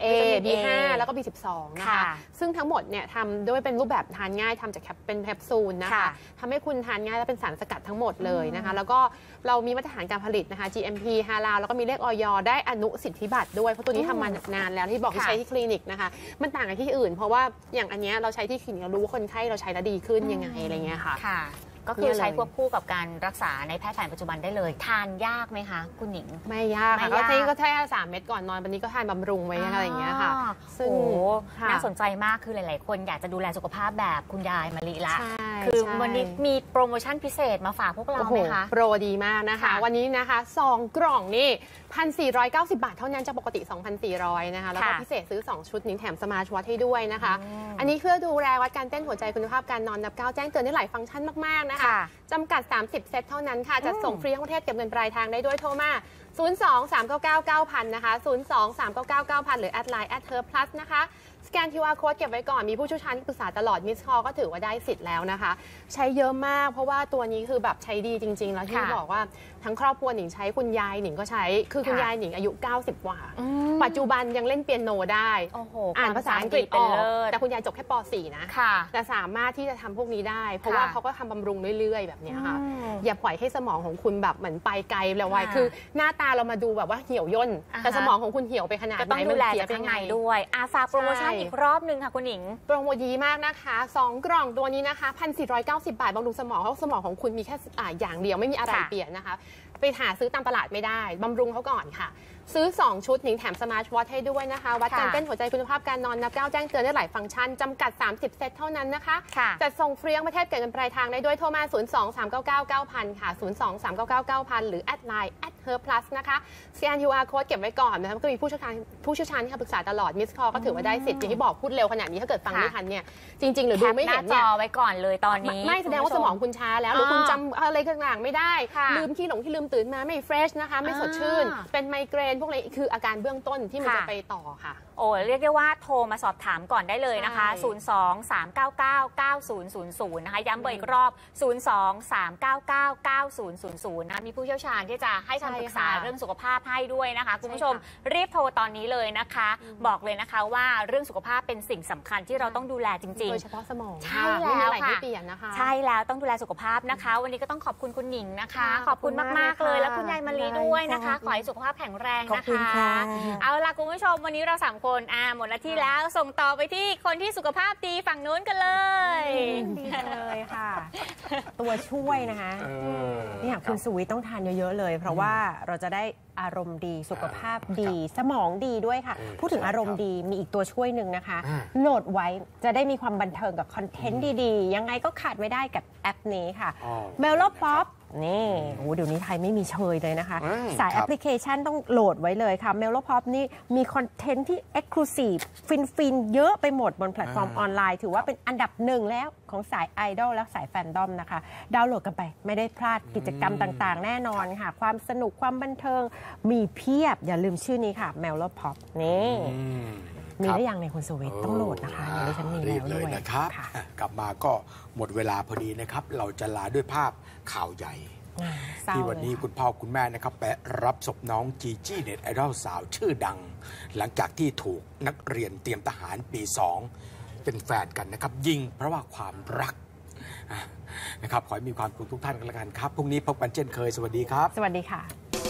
A บี ห้า แล้วก็ บี สิบสอง นะคะซึ่งทั้งหมดเนี่ยทำด้วยเป็นรูปแบบทานง่ายทำจากเป็นแคปซูลนะคะทำให้คุณทานง่ายและเป็นสารสกัดทั้งหมดเลยนะคะแล้วก็เรามีมาตรฐานการผลิตนะคะ จี เอ็ม พี ฮาลาลแล้วก็มีเลขอย.ได้อนุสิทธิบัตรด้วยเพราะตัวนี้ทำมานานแล้วที่บอกที่ใช้ที่คลินิกนะคะมันต่างกับที่อื่นเพราะว่าอย่างอันนี้เราใช้ที่คลินิกเรารู้ว่าคนไข้เราใช้แล้วดีขึ้นยังไงอะไรเงี้ยค่ะก็คือใช้ควบคู่กับการรักษาในแพทย์แผนปัจจุบันได้เลยทานยากไหมคะคุณหนิงไม่ยากค่ะก็ใช้ก็แค่สามเม็ดก่อนนอนวันนี้ก็ทานบำรุงไว้อะไรอย่างเงี้ยค่ะซึ่งน่าสนใจมากคือหลายๆคนอยากจะดูแลสุขภาพแบบคุณยายมะลิละคือวันนี้มีโปรโมชั่นพิเศษมาฝากพวกเราไหมคะโปรดีมากนะคะวันนี้นะคะสองกล่องนี่ หนึ่งพันสี่ร้อยเก้าสิบ บาทเท่านั้นจากปกติ สองพันสี่ร้อย นะคะแล้วก็พิเศษซื้อสองชุดนี้แถมสมาร์ทวอทให้ด้วยนะคะอันนี้เพื่อดูแลวัดการเต้นหัวใจคุณภาพการนอนนับก้าวแจ้งเตือนได้หลายฟังก์ชันมากๆนะคะจำกัดสามสิบเซตเท่านั้นค่ะจะส่งฟรีทั้งประเทศเก็บเงินปลายทางได้ด้วยโทรมา ศูนย์ สอง สาม เก้า เก้า เก้า ศูนย์ ศูนย์ นะคะ ศูนย์ สอง สาม เก้า เก้า เก้า ศูนย์ หรือแอดไลน์แอดเฮิร์บพลัสนะคะสแกน คิว อาร์ Code เก็บไว้ก่อนมีผู้เชี่ยวชาญที่ปรึกษาตลอดมิสคอลก็ถือว่าได้สิทธิ์แล้วนะคะใช้เยอะมากเพราะว่าตัวนี้คือแบบใช้ดีจริงๆแล้วที่บอกว่าทั้งครอบครัวหนิงใช้คุณยายหนิงก็ใช้คือคุณยายหนิงอายุเก้าสิบกว่าปัจจุบันยังเล่นเปียโนได้อ่านภาษาอังกฤษออกแต่คุณยายจบแค่ป สี่ นะแต่สามารถที่จะทำพวกนี้ได้เพราะว่าเขาก็ทำบำรุงเรื่อยๆแบบนี้ค่ะอย่าปล่อยให้สมองของคุณแบบเหมือนไปไกลแล้วไวคือหน้าตาเรามาดูแบบว่าเหี่ยวย่นแต่สมองของคุณเหี่ยวไปขนาดไหนต้องดูแลจากข้างในด้วยอาฝากโปรโมชั่นอีกรอบนึงค่ะคุณหนิงโปรโมชั่นดีมากนะคะสองกล่องตัวนี้นะคะ หนึ่งพันสี่ร้อยเก้าสิบ บาทบำรุงสมองเพราะสมองของคุณมีแค่อย่างเดียวไม่มีอะไรเปลี่ยนนะคะไปหาซื้อตามตลาดไม่ได้บำรุงเขาก่อนค่ะซื้อสองชุดหนิงแถมสมาร์ทวอทให้ด้วยนะคะวัดการเต้นหัวใจคุณภาพการนอนนับก้าวแจ้งเตือนได้หลายฟังก์ชันจำกัดสามสิบเซตเท่านั้นนะคะจัดส่งฟรีทั้งประเทศเก็บเงินปลายทางได้ด้วยโทรมา ศูนย์ สอง สาม เก้า เก้า เก้า ศูนย์ ค่ะ ศูนย์ สอง สาม เก้า เก้า เก้า ศูนย์ หรือแอดไลน์แอดเฮิร์บพลัสนะคะสแกน คิว อาร์ Code เก็บไว้ก่อนนะคะก็มีผู้เชี่ยวชาญผู้เชี่ยวชาญที่ปรึกษาตลอดมิสคอลก็ถือว่าได้สิทธิ์อย่างที่บอกพูดเร็วขนาดนี้ถ้าเกิดฟังไม่ทันเนี่ยจริงๆหรือดูไม่เห็นเนี่ยแคปหน้าจอไว้ก่อนเลยตอนนี้ไม่แสดงว่าสมองคุณช้าแล้วหรือคุณจำอะไรต่างๆไม่ได้ลืมขี้หลงที่ลืมตื่นมาไม่เฟรชนะคะไม่สดชื่นเป็นไมเกรนพวกอะไรคืออาการเบื้องต้นที่มันจะไปต่อค่ะโอ้เรียกได้ว่าโทรมาสอบถามก่อนได้เลยนะคะ ศูนย์ สอง สาม เก้า เก้า เก้า ศูนย์ ศูนย์ ศูนย์ นะคะย้ำเบอร์อีกรอบ ศูนย์ สอง สาม เก้า เก้า เก้า ศูนย์ ศูนย์ ศูนย์ นะคะมีผู้เชี่ยวชาญที่จะให้คำปรึกษาเรื่องสุขภาพให้ด้วยนะคะคุณผู้ชมรีบโทรตอนนี้เลยนะคะบอกเลยนะคะว่าเรื่องสุขภาพเป็นสิ่งสำคัญที่เราต้องดูแลจริงๆโดยเฉพาะสมองใช่แล้วค่ะใช่แล้วต้องดูแลสุขภาพนะคะวันนี้ก็ต้องขอบคุณคุณหนิงนะคะขอบคุณมากๆเลยแล้วคุณยายมะลิด้วยนะคะขอให้สุขภาพแข็งแรงนะคะเอาล่ะคุณผู้ชมวันนี้เราสามคนอ่าหมดหน้าที่แล้วส่งต่อไปที่คนที่สุขภาพดีฝั่งนู้นกันเลยดีเลยค่ะตัวช่วยนะคะเนี่ยคุณสุวิทย์ต้องทานเยอะๆเลยเพราะว่าเราจะได้อารมณ์ดีสุขภาพดีสมองดีด้วยค่ะพูดถึงอารมณ์ดีมีอีกตัวช่วยหนึ่งนะคะโหลดไว้จะได้มีความบันเทิงกับคอนเทนต์ดีๆยังไงก็ขาดไม่ได้กับแอปนี้ค่ะ Melo Pop นี่โอ้เดี๋ยวนี้ไทยไม่มีเชยเลยนะคะสายแอปพลิเคชันต้องโหลดไว้เลยค่ะ Melo Pop นี่มีคอนเทนต์ที่ Exclusive ฟินๆเยอะไปหมดบนแพลตฟอร์มออนไลน์ถือว่าเป็นอันดับหนึ่งแล้วของสายไอดอลและสายแฟนดอมนะคะดาวน์โหลดกันไปไม่ได้พลาดกิจกรรมต่างๆแน่นอนค่ะความสนุกความบันเทิงมีเพียบอย่าลืมชื่อนี้ค่ะ Melo Pop นี่มีได้ยังในคุณสุวิทย์ต้องโหลดนะคะเดี๋ยวดิฉันมีแล้วด้วยนะครับกลับมาก็หมดเวลาพอดีนะครับเราจะลาด้วยภาพข่าวใหญ่ที่วันนี้คุณพ่อคุณแม่นะครับไปรับศพน้องจีจี้เน็ตไอดอลสาวชื่อดังหลังจากที่ถูกนักเรียนเตรียมทหารปีสองเป็นแฟนกันนะครับยิงเพราะว่าความรักนะครับขอให้มีความสุขทุกท่านกันละกันครับพรุ่งนี้พบกันเช่นเคยสวัสดีครับสวัสดีค่ะ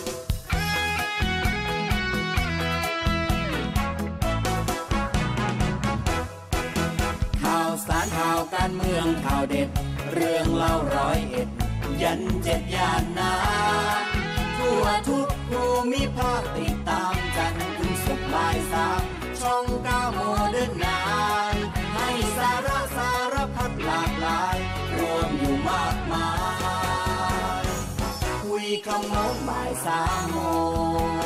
ข่าวสารข่าวการเมืองข่าวเด็ดเรื่องเล่าร้อยเอ็ดยันเจ็ดย่านนาทั่วทุกภูมิภาคติดตามกันถึงสุขบ่ายสามช่องเก้าโมเดิร์นไนน์ให้สาระสารพัดหลากหลายรวมอยู่มากมายคุยขโมงบ่ายสามโมง